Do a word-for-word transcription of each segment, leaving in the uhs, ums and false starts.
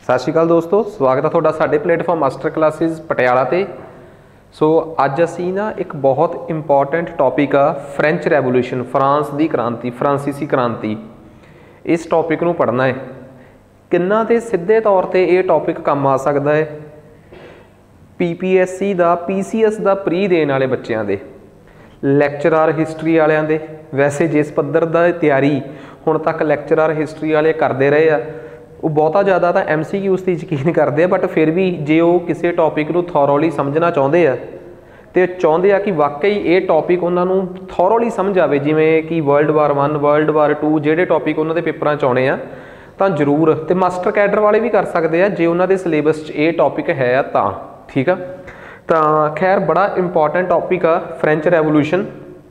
सत श्री अकाल दोस्तों, स्वागत है तुहाडा साडे प्लेटफॉर्म मास्टर क्लासिस पटियाला ते। सो अज असी ना एक बहुत इंपॉर्टेंट टॉपिक आ फ्रेंच रैवोल्यूशन, फ्रांस की क्रांति, फ्रांसीसी क्रांति, इस टॉपिक नूं पढ़ना है। किन्ना ते सीधे तौर पर यह टॉपिक काम आ सकता है पी पी एस सी का पी सी एस का प्री देने वाले बच्चों के, लैक्चरार हिस्टरी वालियां दे। वैसे जिस पद्धर की तैयारी हुण तक लैक्चरार हिस्टरी वाले करते रहे आ, वो बहुता ज़्यादा तो एम सी क्यूज़ की यकीन करते हैं, बट फिर भी जे वो किसी टॉपिक को थॉरोली समझना चाहते हैं तो चाहते हैं कि वाकई ये टॉपिक उन्होंने थॉरोली समझ आए, जिमें कि world war one, world war two, जोड़े टॉपिक उन्होंने पेपर च आने तो जरूर, तो मास्टर कैडर वाले भी कर सकते हैं जे उन्होंने सिलेबस ये टॉपिक है तो ठीक है। तो खैर बड़ा इंपॉर्टेंट टॉपिक आ फ्रेंच रैवोल्यूशन।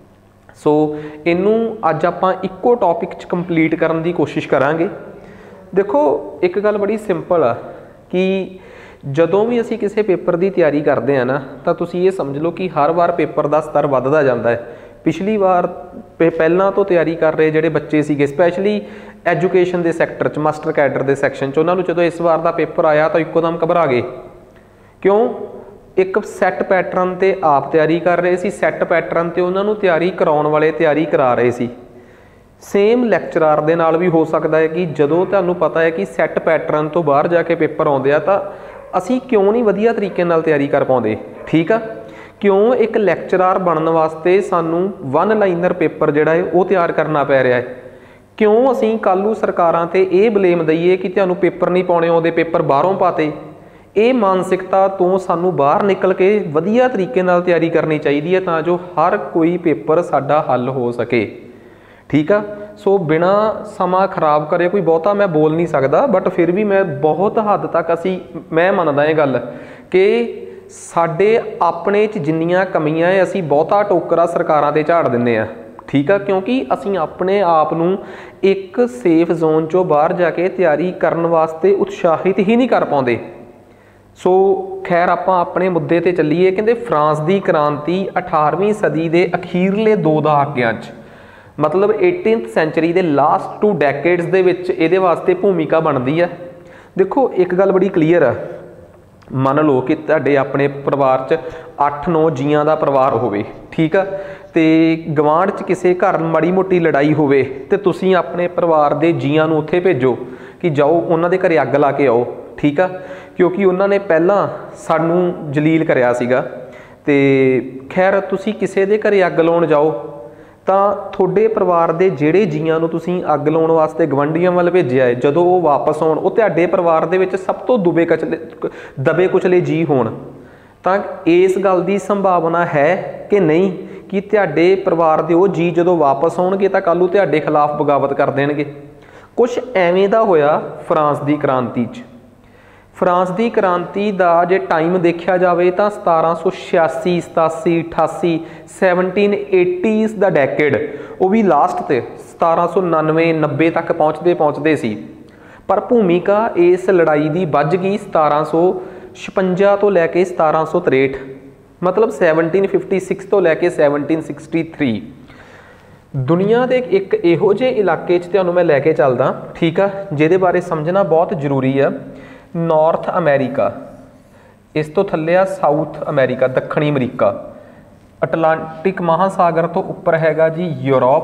सो इनू अज आप इको टॉपिक च कंप्लीट करने की कोशिश करांगे। देखो एक गल बड़ी सिंपल आ कि जदों भी असी किसी पेपर की तैयारी करते हैं ना, तो तुसी ये समझ लो कि हर बार पेपर का स्तर वधदा जाता है। पिछली बार पहला तो तैयारी कर रहे जोड़े बच्चे सीगे, स्पैशली एजुकेशन के सैक्टर च, मास्टर कैडर के सैक्शन च, उन्होंने जो इस बार का पेपर आया तो इकोदम घबरा गए। क्यों? एक सैट पैटर्न ते आप तैयारी कर रहे सी, सैट पैटर्न ते उन्होंने तैयारी कराने वाले तैयारी करा रहे सी। सेम लैक्चरार दे नाल भी हो सकता है कि जदों तुहानूं पता है कि सैट पैटर्न तो बाहर जाके पेपर आउंदे आ, तां असीं क्यों नहीं वधिया तरीके नाल तैयारी कर पाउंदे। ठीक आ, क्यों एक लैक्चरार बनने वास्ते सानूं वन लाइनर पेपर जिहड़ा है वो तैयार करना पै रहा है। क्यों असीं कल नूं सरकारां ते ये बलेम दईए कि तुहानूं पेपर नहीं पाउणे आउंदे, पेपर बाहरों पाते। ये मानसिकता तो सानूं बाहर निकल के वधिया तरीके नाल तैयारी करनी चाहिए है, तां जो हर कोई पेपर साडा हल हो सके। ठीक है। सो बिना समा खराब करे कोई बहुता मैं बोल नहीं सकता, बट फिर भी मैं बहुत हद तक असी मैं मनदा ये गल कि साडे अपने च जिन्नियां कमियां है असी बहुता टोकरा सरकारां ते झाड़ दिंदे आ। ठीक है, क्योंकि असी अपने आप नूं एक सेफ जोन चों बाहर जाके तैयारी करन वास्ते उत्साहित ही नहीं कर पाउंदे। सो खैर आपां अपने मुद्दे ते चलीए। कहंदे फ्रांस की क्रांति अठारहवीं सदी के अखीरले दो दहाकियां च, मतलब एटीनथ सेंचुरी के लास्ट टू डैकेड्स दे विच इहदे वास्ते भूमिका बनती है। देखो एक गल बड़ी क्लीयर है, मान लो कि तुहाडे अपने परिवार च अठ नौ जियां का परिवार होवे, ठीक है, तो गवांढ च किसी घर माड़ी मोटी लड़ाई होवे ते तुसीं अपने परिवार के जियां नूं उत्थे भेजो कि जाओ उन्हां दे घरे अग ला के आओ। ठीक है, क्योंकि उन्होंने पहलां सानूं जलील करिया सीगा। ते खैर तुसीं किसी दे घरे अग लाउण जाओ तो थोड़े परिवार के जोड़े जियां नूं तुसीं अग लाउण वास्ते गवांढियां वाल भेजिया है, जदों वो वापस आउण वो तुहाडे परिवार दे विच सब तो दुबे कचले दबे कुचले जी होण, तां इस गल की संभावना है कि नहीं कि तुहाडे परिवार के वो जी जदों वापस आउणगे तां कल नूं तुहाडे खिलाफ बगावत कर देणगे। कुछ एवें दा होया फ्रांस की क्रांति च। फ्रांस की क्रांति का जे टाइम देखा जाए तो सतारा सौ छियासी, सतासी, अठासी, सैवनटीन एटीज़ का डैकेड वो भी लास्ट ते सतारा सौ उनानवे नब्बे तक पहुँचते पहुँचते सी, पर भूमिका इस लड़ाई की बज गई सतारा सौ छपंजा तो लैके सतारा सौ तरेठ, मतलब सैवनटीन फिफ्टी सिक्स तो लैके सैवनटीन सिक्सटी थ्री। दुनिया के एक इहो जे इलाके च तुहानूं मैं लैके चलदा, ठीक है, जिहदे बारे समझना बहुत जरूरी है। नॉर्थ अमेरिका, इस तो थल्ले आ साउथ अमेरिका, दक्षिणी अमरीका, अटलांटिक महासागर तो उपर हैगा जी यूरोप,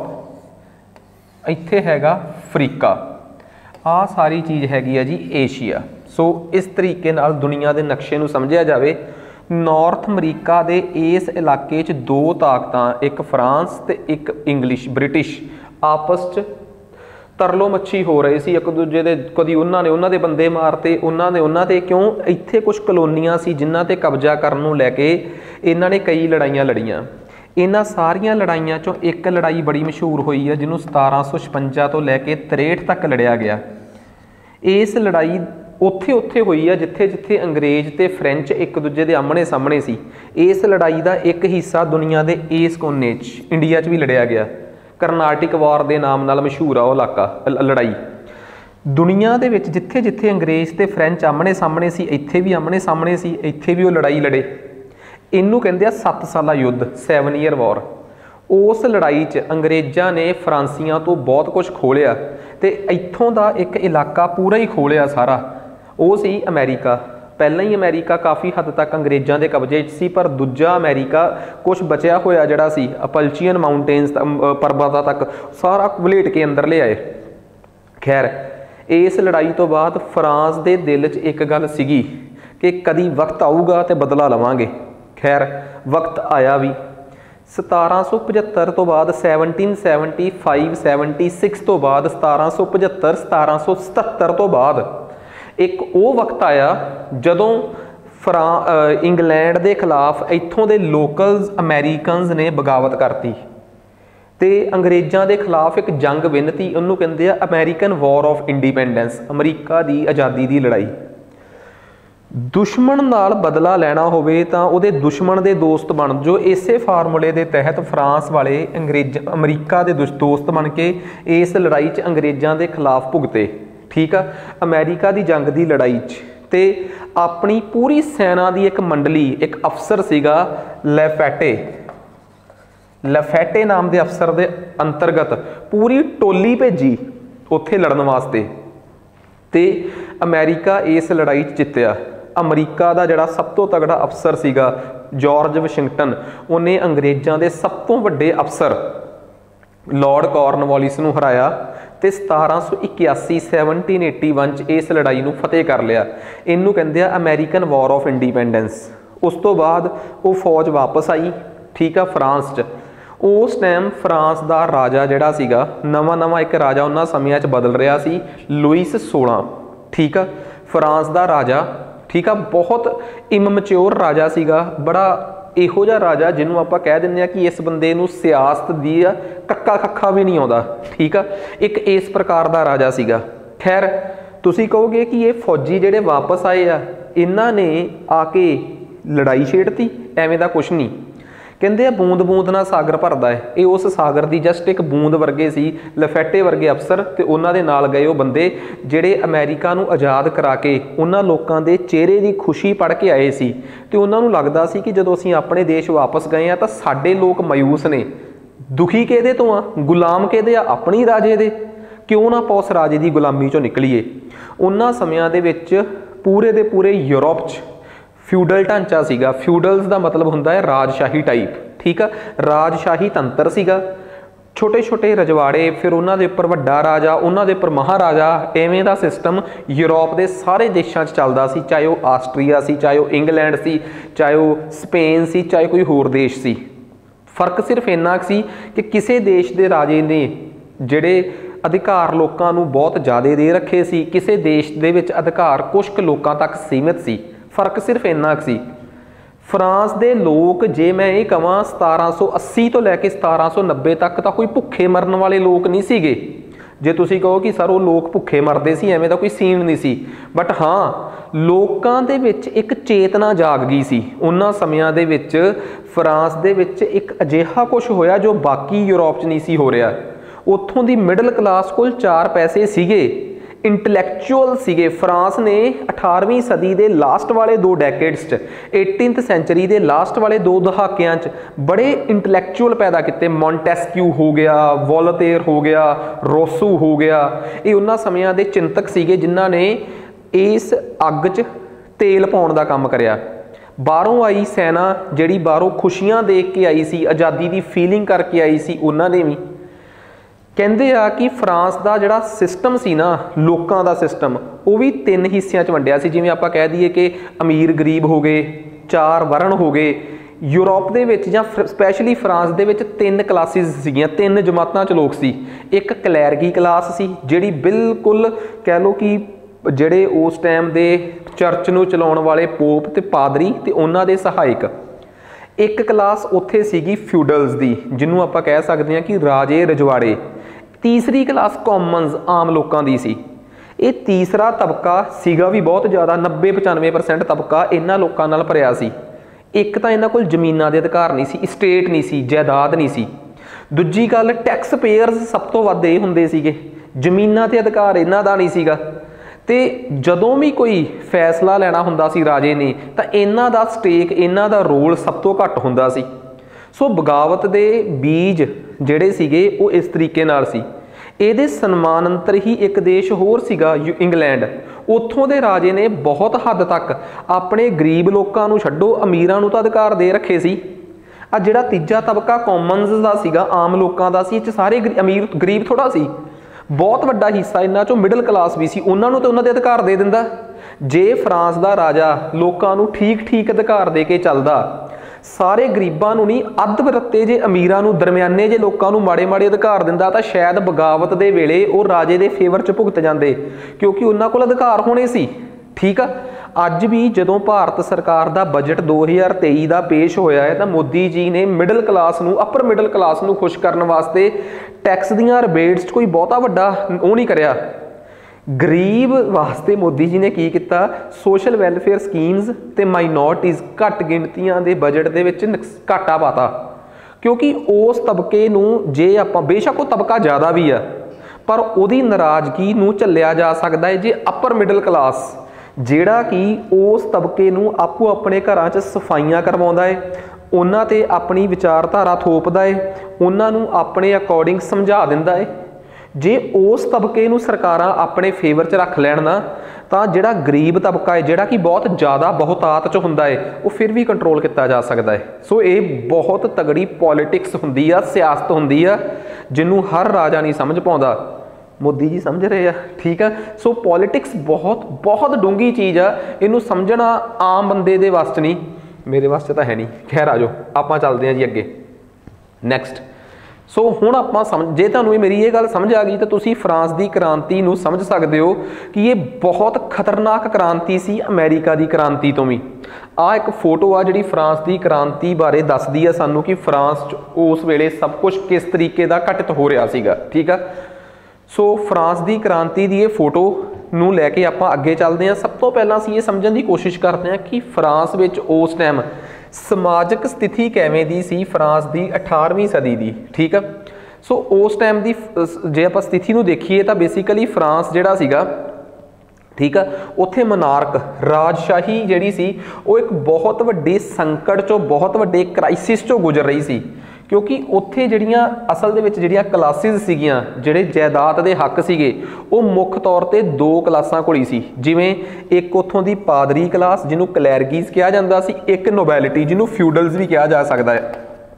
इत्थे हैगा अफ्रीका, आ सारी चीज़ हैगी है जी एशिया। सो इस तरीके नाल दुनिया के नक्शे नूं समझिया जाए। नॉर्थ अमरीका के इस इलाके च दो ताकतां, एक फ्रांस ते एक इंग्लिश ब्रिटिश, आपस च तरलो मच्छी हो रहे सी एक दूजे दे। कदी उन्होंने उन्होंने बंदे मारते, उन्होंने उन्होंने क्यों इत्थे कुछ कलोनियां सी जिन्हां ते कब्जा करन नूं लैके इन्हां ने कई लड़ाइयां लड़ियां। इन्हां सारियां लड़ाइयां चों एक लड़ाई बड़ी मशहूर हुई है जिन्हों सतारा सौ छपंजा तो लैके तरेठ तक लड़िया गया। इस लड़ाई उत्थे उत्थे हुई है जिथे जिथे अंग्रेज ते फ्रेंच एक दूजे के आमने सामने सी। इस लड़ाई का एक हिस्सा दुनिया के इस कोने च इंडिया च भी लड़िया गया। करनाटिक वार के नाम नाल मशहूर आ वो इलाका लड़ाई। दुनिया दे विच जिथे जिथे अंग्रेज ते फ्रेंच आमने सामने सी, इत्थे भी आमने सामने सी, इत्थे भी वो लड़ाई लड़े। इनू कहंदे आ सत्त साला युद्ध, सैवन ईयर वॉर। उस लड़ाई च अंग्रेज़ां ने फ्रांसियां तो बहुत कुछ खोलिया ते इत्थों दा एक इलाका पूरा ही खोलिया सारा। ਉਹ ਸੀ ਅਮਰੀਕਾ। ਪਹਿਲਾਂ ही अमेरिका काफ़ी हद तक अंग्रेज़ों के कब्जे सी, पर दूजा अमेरिका कुछ बचिया होया जिहड़ा सी अपल्चियन माउंटेन्स पर्वतां तक सारा वलेट के अंदर ले आए। खैर इस लड़ाई तो बाद फ्रांस के दिल च एक गल सीगी कि कदी वक्त आऊगा तो बदला लवांगे। खैर वक्त आया भी। सतारा सौ पचहत्तर तो बाद seventeen seventy five seventy six तो बाद सतारा सौ पचहत्तर सतारा सौ सतहत्तर तो बाद एक वो वक्त आया जदों फ्रां इंग्लैंड के खिलाफ इत्थों के लोकल्स अमेरिकनस ने बगावत करती तो अंग्रेज़ों के खिलाफ एक जंग विनती, उन्होंने कहते हैं American war of independence, America की आज़ादी की लड़ाई। दुश्मन नाल बदला लेना होवे तां उहदे दुश्मन दे दोस्त बन जो। इसे फार्मूले के तहत फ्रांस वाले अंग्रेज अमरीका के दोस्त बन के इस लड़ाई च अंग्रेज़ों के खिलाफ भुगते। ठीक है, अमेरिका की जंग की लड़ाई च ते अपनी पूरी सेना की एक मंडली, एक अफसर सीगा लैफेटे, लैफेटे नाम के अफसर के अंतर्गत पूरी टोली भेजी उत्थे लड़न वास्ते ते अमेरिका इस लड़ाई च जित्तिया। अमरीका का जिहड़ा सब तो तगड़ा अफसर सीगा जॉर्ज वाशिंगटन, उन्हें अंग्रेज़ों के सब तो वड्डे अफसर लॉर्ड कॉर्नवालिस नूं हराया ते सतारा सौ इक्यासी सैवनटीन एटी वन च इस लड़ाई नूं फतेह कर लिया। इनू कहते हैं अमेरिकन वॉर ऑफ इंडिपेंडेंस। उस तो बाद वो फौज वापस आई, ठीक है, फ्रांस च। उस टाइम फ्रांस का राजा जिहड़ा सीगा नवा नवा एक राजा उन्होंने समियां च बदल रहा सी, लुईस सोलह। ठीक है, फ्रांस का राजा, ठीक है, बहुत इममच्योर राजा सीगा, बड़ा इहो जिहा राजा जिन्होंने आप कह दें कि इस बंदे नूं सियासत दी कक्का खक्खा भी नहीं आता। ठीक है, एक इस प्रकार का राजा सीगा। खैर तुसी कहोगे कि ये फौजी जिहड़े वापस आए आ इन्हां ने आके लड़ाई छेड़ती, एवें दा कुछ नहीं। कहते बूंद बूंद ना सागर भरदा है, ये उस सागर की जस्ट एक बूंद वर्गे सी लफेटे वर्गे अफसर ते उन्हां दे नाल गए वो बंदे जिहड़े अमेरिका नूं आज़ाद करा के उन्हां लोकां दे चेहरे की खुशी पढ़ के आए सी ते उन्हां नूं लगदा सी कि जदों असीं अपने देश वापस गए आ तां साडे लोक मायूस ने, दुखी किहदे तो आ, गुलाम किहदे आ, अपनी राजे दे, क्यों ना ਆਪਾਂ उस राजे की गुलामी चों निकलीए। उन्हां समयां दे विच पूरे दे पूरे यूरोप च फ्यूडल ढांचा सीगा। फ्यूडल्स का मतलब होंदा है राजशाही टाइप। ठीक है, राजशाही तंत्र सीगा, छोटे छोटे रजवाड़े, फिर उन्हां दे उपर वड्डा राजा, उन्हां दे उपर महाराजा, एवें दा सिस्टम यूरोप के सारे देशों चलदा सी, चाहे वो आस्ट्रीया सी, चाहे वो इंग्लैंड सी, चाहे वो स्पेन सी, चाहे कोई होर देश सी। फर्क सिर्फ इन्ना सी कि किसी देश के राजे ने जिहड़े अधिकार लोकां नूं बहुत ज़्यादा दे रखे सी, किसी देश दे विच अधिकार कुछ लोकां तक सीमित सी। फर्क सिर्फ इन्ना सी। फ्रांस के लोग जे मैं ये कहां सतारा सौ अस्सी तो लैके सतारा सौ नब्बे तक तो कोई भुखे मरन वाले लोग नहीं सीगे। जे तुसी कहो कि सर वो लोग भुखे मरदे सी, एवें दा कोई सीन नहीं सी, बट हाँ लोकां दे विच एक चेतना जाग गई सी। उन्हां समयां दे विच फ्रांस दे विच एक अजिहा कुछ होया जो बाकी यूरोप च नहीं सी हो रहा। उत्थों दी मिडल क्लास कोल चार पैसे सीगे, इंटलैक्चुअल सीगे। फ्रांस ने अठारहवीं सदी के लास्ट वाले दो डैकेड्स च, एटीनथ सेंचुरी के लास्ट वाले दो दहाकियां च बड़े इंटलैक्चुअल पैदा किए। मॉन्टेस्क्यू हो गया, वॉलटेयर हो गया, रोसू हो गया, ये उन्हां समयां दे चिंतक सीगे जिन्हां ने इस अग च तेल पाउण दा काम करिया। बाहरों आई सेना जिहड़ी बाहरों खुशियां देख के आई सी, आज़ादी की फीलिंग करके आई सी, उन्हां ने भी कहते आ कि फ्रांस का जिहड़ा सिस्टम सी ना, लोगों का सिस्टम, वो भी तीन हिस्सों च वंडिया सी। जिवें आपां कह दईए कि अमीर गरीब हो गए, चार वरण हो गए। यूरोप दे विच जां स्पैशली फ्रांस दे विच तीन क्लासिस सीगियां, तीन जमातां च लोग सी। एक क्लैरगी क्लास सी जिहड़ी बिल्कुल कह लो कि जिहड़े उस टाइम दे चर्च नूं चलाउण वाले पोप ते पादरी ते उन्हां दे सहायक। एक क्लास उत्थे सीगी फ्यूडल्स दी, जिन्हों आपां कह सकते हैं कि राजे रजवाड़े। तीसरी क्लास कॉमनस आम लोगों की सी। ये तीसरा तबका सीगा भी बहुत ज़्यादा, नब्बे पचानवे परसेंट तबका इन्हां लोकां नाल भरिया सी। एक तो इन्हां कोल जमीनां दे अधिकार नहीं सी, स्टेट नहीं सी, जायदाद नहीं सी। दूजी गल टैक्स पेयर्स सब तो वध ये हुंदे सीगे, जमीनां ते अधिकार इन्हां दा नहीं सीगा। ते जदों भी कोई फैसला लेना हुंदा सी राजे ने तां इन्हां दा स्टेक, इन्हां दा रोल सब तो घट हुंदा सी। सो बगावत दे बीज जिहड़े सीगे वो इस तरीके नाल सी। ਇਹਦੇ ਸਨਮਾਨ ਅੰਤਰ ही एक देश होर सीगा इंग्लैंड, ਉੱਥੋਂ ਦੇ ਰਾਜੇ ਨੇ ਬਹੁਤ ਹੱਦ ਤੱਕ ਆਪਣੇ ਗਰੀਬ ਲੋਕਾਂ ਨੂੰ ਛੱਡੋ, ਅਮੀਰਾਂ ਨੂੰ ਤਾਂ ਅਧਿਕਾਰ ਦੇ ਰੱਖੇ ਸੀ। ਆ ਜਿਹੜਾ ਤੀਜਾ ਤਬਕਾ ਕਾਮਨਸ ਦਾ ਸੀਗਾ, ਆਮ ਲੋਕਾਂ ਦਾ ਸੀ, ਇਹ 'ਚ ਸਾਰੇ ਅਮੀਰ ਗਰੀਬ ਥੋੜਾ ਸੀ, ਬਹੁਤ ਵੱਡਾ ਹਿੱਸਾ ਇਹਨਾਂ 'ਚੋਂ ਮਿਡਲ ਕਲਾਸ ਵੀ ਸੀ। ਉਹਨਾਂ ਨੂੰ ਤਾਂ ਉਹਨਾਂ ਦੇ ਅਧਿਕਾਰ ਦੇ ਦਿੰਦਾ। ਜੇ ਫਰਾਂਸ ਦਾ ਰਾਜਾ ਲੋਕਾਂ ਨੂੰ ਠੀਕ ਠੀਕ ਅਧਿਕਾਰ ਦੇ ਕੇ ਚੱਲਦਾ, ਸਾਰੇ ਗਰੀਬਾਂ ਨੂੰ ਨਹੀਂ, ਅੱਧ ਵਰਤੇ ਜੇ ਅਮੀਰਾਂ ਨੂੰ, ਦਰਮਿਆਨੇ ਜੇ ਲੋਕਾਂ ਨੂੰ ਮਾੜੇ ਮਾੜੇ ਅਧਿਕਾਰ ਦਿੰਦਾ, ਤਾਂ ਸ਼ਾਇਦ ਬਗਾਵਤ ਦੇ ਵੇਲੇ ਉਹ ਰਾਜੇ ਦੇ ਫੇਵਰ 'ਚ ਭੁਗਤ ਜਾਂਦੇ, ਕਿਉਂਕਿ ਉਹਨਾਂ ਕੋਲ ਅਧਿਕਾਰ ਹੋਣੇ ਸੀ। ਠੀਕ ਆ, ਅੱਜ ਵੀ ਜਦੋਂ ਭਾਰਤ ਸਰਕਾਰ ਦਾ ਬਜਟ ਦੋ ਹਜ਼ਾਰ ਤੇਈ ਦਾ ਪੇਸ਼ ਹੋਇਆ ਹੈ, ਤਾਂ ਮੋਦੀ ਜੀ ਨੇ ਮਿਡਲ ਕਲਾਸ ਨੂੰ, ਅਪਰ ਮਿਡਲ ਕਲਾਸ ਨੂੰ ਖੁਸ਼ ਕਰਨ ਵਾਸਤੇ ਟੈਕਸ ਦੀਆਂ ਰਿਬੇਟਸ 'ਚ ਕੋਈ ਬਹੁਤਾ ਵੱਡਾ ਉਹ ਨਹੀਂ ਕਰਿਆ। ਗਰੀਬ ਵਾਸਤੇ ਮੋਦੀ ਜੀ ਨੇ ਕੀ ਕੀਤਾ, ਸੋਸ਼ਲ ਵੈਲਫੇਅਰ ਸਕੀਮਸ ਤੇ ਮਾਈਨੋਰਟੀਜ਼, ਘੱਟ ਗਿਣਤੀਆਂ ਦੇ ਬਜਟ ਦੇ ਵਿੱਚ ਘਾਟਾ ਪਾਤਾ, ਕਿਉਂਕਿ ਉਸ ਤਬਕੇ ਨੂੰ, ਜੇ ਆਪਾਂ, ਬੇਸ਼ੱਕ ਉਹ ਤਬਕਾ ਜ਼ਿਆਦਾ ਵੀ ਆ, ਪਰ ਉਹਦੀ ਨਾਰਾਜ਼ਗੀ ਨੂੰ ਝੱਲਿਆ ਜਾ ਸਕਦਾ ਹੈ ਜੇ ਅਪਰ ਮਿਡਲ ਕਲਾਸ, ਜਿਹੜਾ ਕਿ ਉਸ ਤਬਕੇ ਨੂੰ ਆਪੋ ਆਪਣੇ ਘਰਾਂ 'ਚ ਸਫਾਈਆਂ ਕਰਵਾਉਂਦਾ ਹੈ, ਉਹਨਾਂ 'ਤੇ ਆਪਣੀ ਵਿਚਾਰਧਾਰਾ ਥੋਪਦਾ ਹੈ, ਉਹਨਾਂ ਨੂੰ ਆਪਣੇ ਅਕੋਰਡਿੰਗ ਸਮਝਾ ਦਿੰਦਾ ਹੈ। ਜੇ ਉਸ ਤਬਕੇ ਨੂੰ ਸਰਕਾਰਾਂ ਆਪਣੇ ਫੇਵਰ 'ਚ ਰੱਖ ਲੈਣ ਨਾ, ਤਾਂ ਜਿਹੜਾ ਗਰੀਬ ਤਬਕਾ ਹੈ, ਜਿਹੜਾ ਕਿ ਬਹੁਤ ਜ਼ਿਆਦਾ ਬਹੁਤਾਤ 'ਚ ਹੁੰਦਾ ਹੈ, ਉਹ ਫਿਰ ਵੀ ਕੰਟਰੋਲ ਕੀਤਾ ਜਾ ਸਕਦਾ ਹੈ। ਸੋ ਇਹ ਬਹੁਤ ਤਗੜੀ ਪੋਲੀਟਿਕਸ ਹੁੰਦੀ ਆ, ਸਿਆਸਤ ਹੁੰਦੀ ਆ, ਜਿਹਨੂੰ ਹਰ ਰਾਜਾ ਨਹੀਂ ਸਮਝ ਪਾਉਂਦਾ। ਮੋਦੀ ਜੀ ਸਮਝ ਰਹੇ ਆ। ਠੀਕ ਆ, ਸੋ ਪੋਲੀਟਿਕਸ ਬਹੁਤ ਬਹੁਤ ਡੂੰਘੀ ਚੀਜ਼ ਆ, ਇਹਨੂੰ ਸਮਝਣਾ ਆਮ ਬੰਦੇ ਦੇ ਵੱਸ 'ਚ ਨਹੀਂ, ਮੇਰੇ ਵੱਸ 'ਚ ਤਾਂ ਹੈ ਨਹੀਂ। ਖੈਰ ਆ ਜਾਓ, ਆਪਾਂ ਚੱਲਦੇ ਹਾਂ ਜੀ ਅੱਗੇ ਨੈਕਸਟ। ਸੋ ਹੁਣ ਆਪਾਂ ਸਮਝ, ਜੇ ਤੁਹਾਨੂੰ ਇਹ ਮੇਰੀ ਇਹ ਗੱਲ ਸਮਝ ਆ ਗਈ ਤਾਂ ਤੁਸੀਂ ਫਰਾਂਸ ਦੀ ਕ੍ਰਾਂਤੀ ਨੂੰ ਸਮਝ ਸਕਦੇ ਹੋ ਕਿ ਇਹ ਬਹੁਤ ਖਤਰਨਾਕ ਕ੍ਰਾਂਤੀ ਸੀ ਅਮਰੀਕਾ ਦੀ ਕ੍ਰਾਂਤੀ ਤੋਂ ਵੀ। ਆਹ ਇੱਕ ਫੋਟੋ ਆ ਜਿਹੜੀ ਫਰਾਂਸ ਦੀ ਕ੍ਰਾਂਤੀ ਬਾਰੇ ਦੱਸਦੀ ਆ ਸਾਨੂੰ ਕਿ ਫਰਾਂਸ 'ਚ ਉਸ ਵੇਲੇ ਸਭ ਕੁਝ ਕਿਸ ਤਰੀਕੇ ਦਾ ਘਟਿਤ ਹੋ ਰਿਹਾ ਸੀਗਾ। ਠੀਕ ਆ, ਸੋ ਫਰਾਂਸ ਦੀ ਕ੍ਰਾਂਤੀ ਦੀ ਇਹ ਫੋਟੋ ਨੂੰ ਲੈ ਕੇ ਆਪਾਂ ਅੱਗੇ ਚੱਲਦੇ ਹਾਂ। ਸਭ ਤੋਂ ਪਹਿਲਾਂ ਅਸੀਂ ਇਹ ਸਮਝਣ ਦੀ ਕੋਸ਼ਿਸ਼ ਕਰਦੇ ਹਾਂ ਕਿ ਫਰਾਂਸ ਵਿੱਚ ਉਸ ਟਾਈਮ ਸਮਾਜਿਕ ਸਥਿਤੀ ਕਿਵੇਂ ਦੀ ਸੀ, ਫਰਾਂਸ ਦੀ ਅਠਾਰਵੀਂ ਸਦੀ ਦੀ। ਠੀਕ ਆ, ਸੋ ਉਸ ਟਾਈਮ ਦੀ ਜੇ ਆਪਾਂ ਸਥਿਤੀ ਨੂੰ ਦੇਖੀਏ ਤਾਂ ਬੇਸਿਕਲੀ ਫਰਾਂਸ ਜਿਹੜਾ ਸੀਗਾ, ਠੀਕ ਆ, ਉੱਥੇ ਮਨਾਰਕ, ਰਾਜਸ਼ਾਹੀ ਜਿਹੜੀ ਸੀ, ਉਹ ਇੱਕ ਬਹੁਤ ਵੱਡੇ ਸੰਕਟ 'ਚੋਂ, ਬਹੁਤ ਵੱਡੇ ਕ੍ਰਾਈਸਿਸ 'ਚੋਂ ਗੁਜ਼ਰ ਰਹੀ ਸੀ, ਕਿਉਂਕਿ ਉੱਥੇ ਜਿਹੜੀਆਂ ਅਸਲ ਦੇ ਵਿੱਚ ਜਿਹੜੀਆਂ ਕਲਾਸਿਸ ਸੀਗੀਆਂ, ਜਿਹੜੇ ਜਾਇਦਾਦ ਦੇ ਹੱਕ ਸੀਗੇ, ਉਹ ਮੁੱਖ ਤੌਰ 'ਤੇ ਦੋ ਕਲਾਸਾਂ ਕੋਲ ਹੀ ਸੀ। ਜਿਵੇਂ ਇੱਕ ਉੱਥੋਂ ਦੀ ਪਾਦਰੀ ਕਲਾਸ, ਜਿਹਨੂੰ ਕਲੈਰਗੀਜ਼ ਕਿਹਾ ਜਾਂਦਾ ਸੀ, ਇੱਕ ਨੋਬੈਲਿਟੀ, ਜਿਹਨੂੰ ਫਿਊਡਲਸ ਵੀ ਕਿਹਾ ਜਾ ਸਕਦਾ ਹੈ,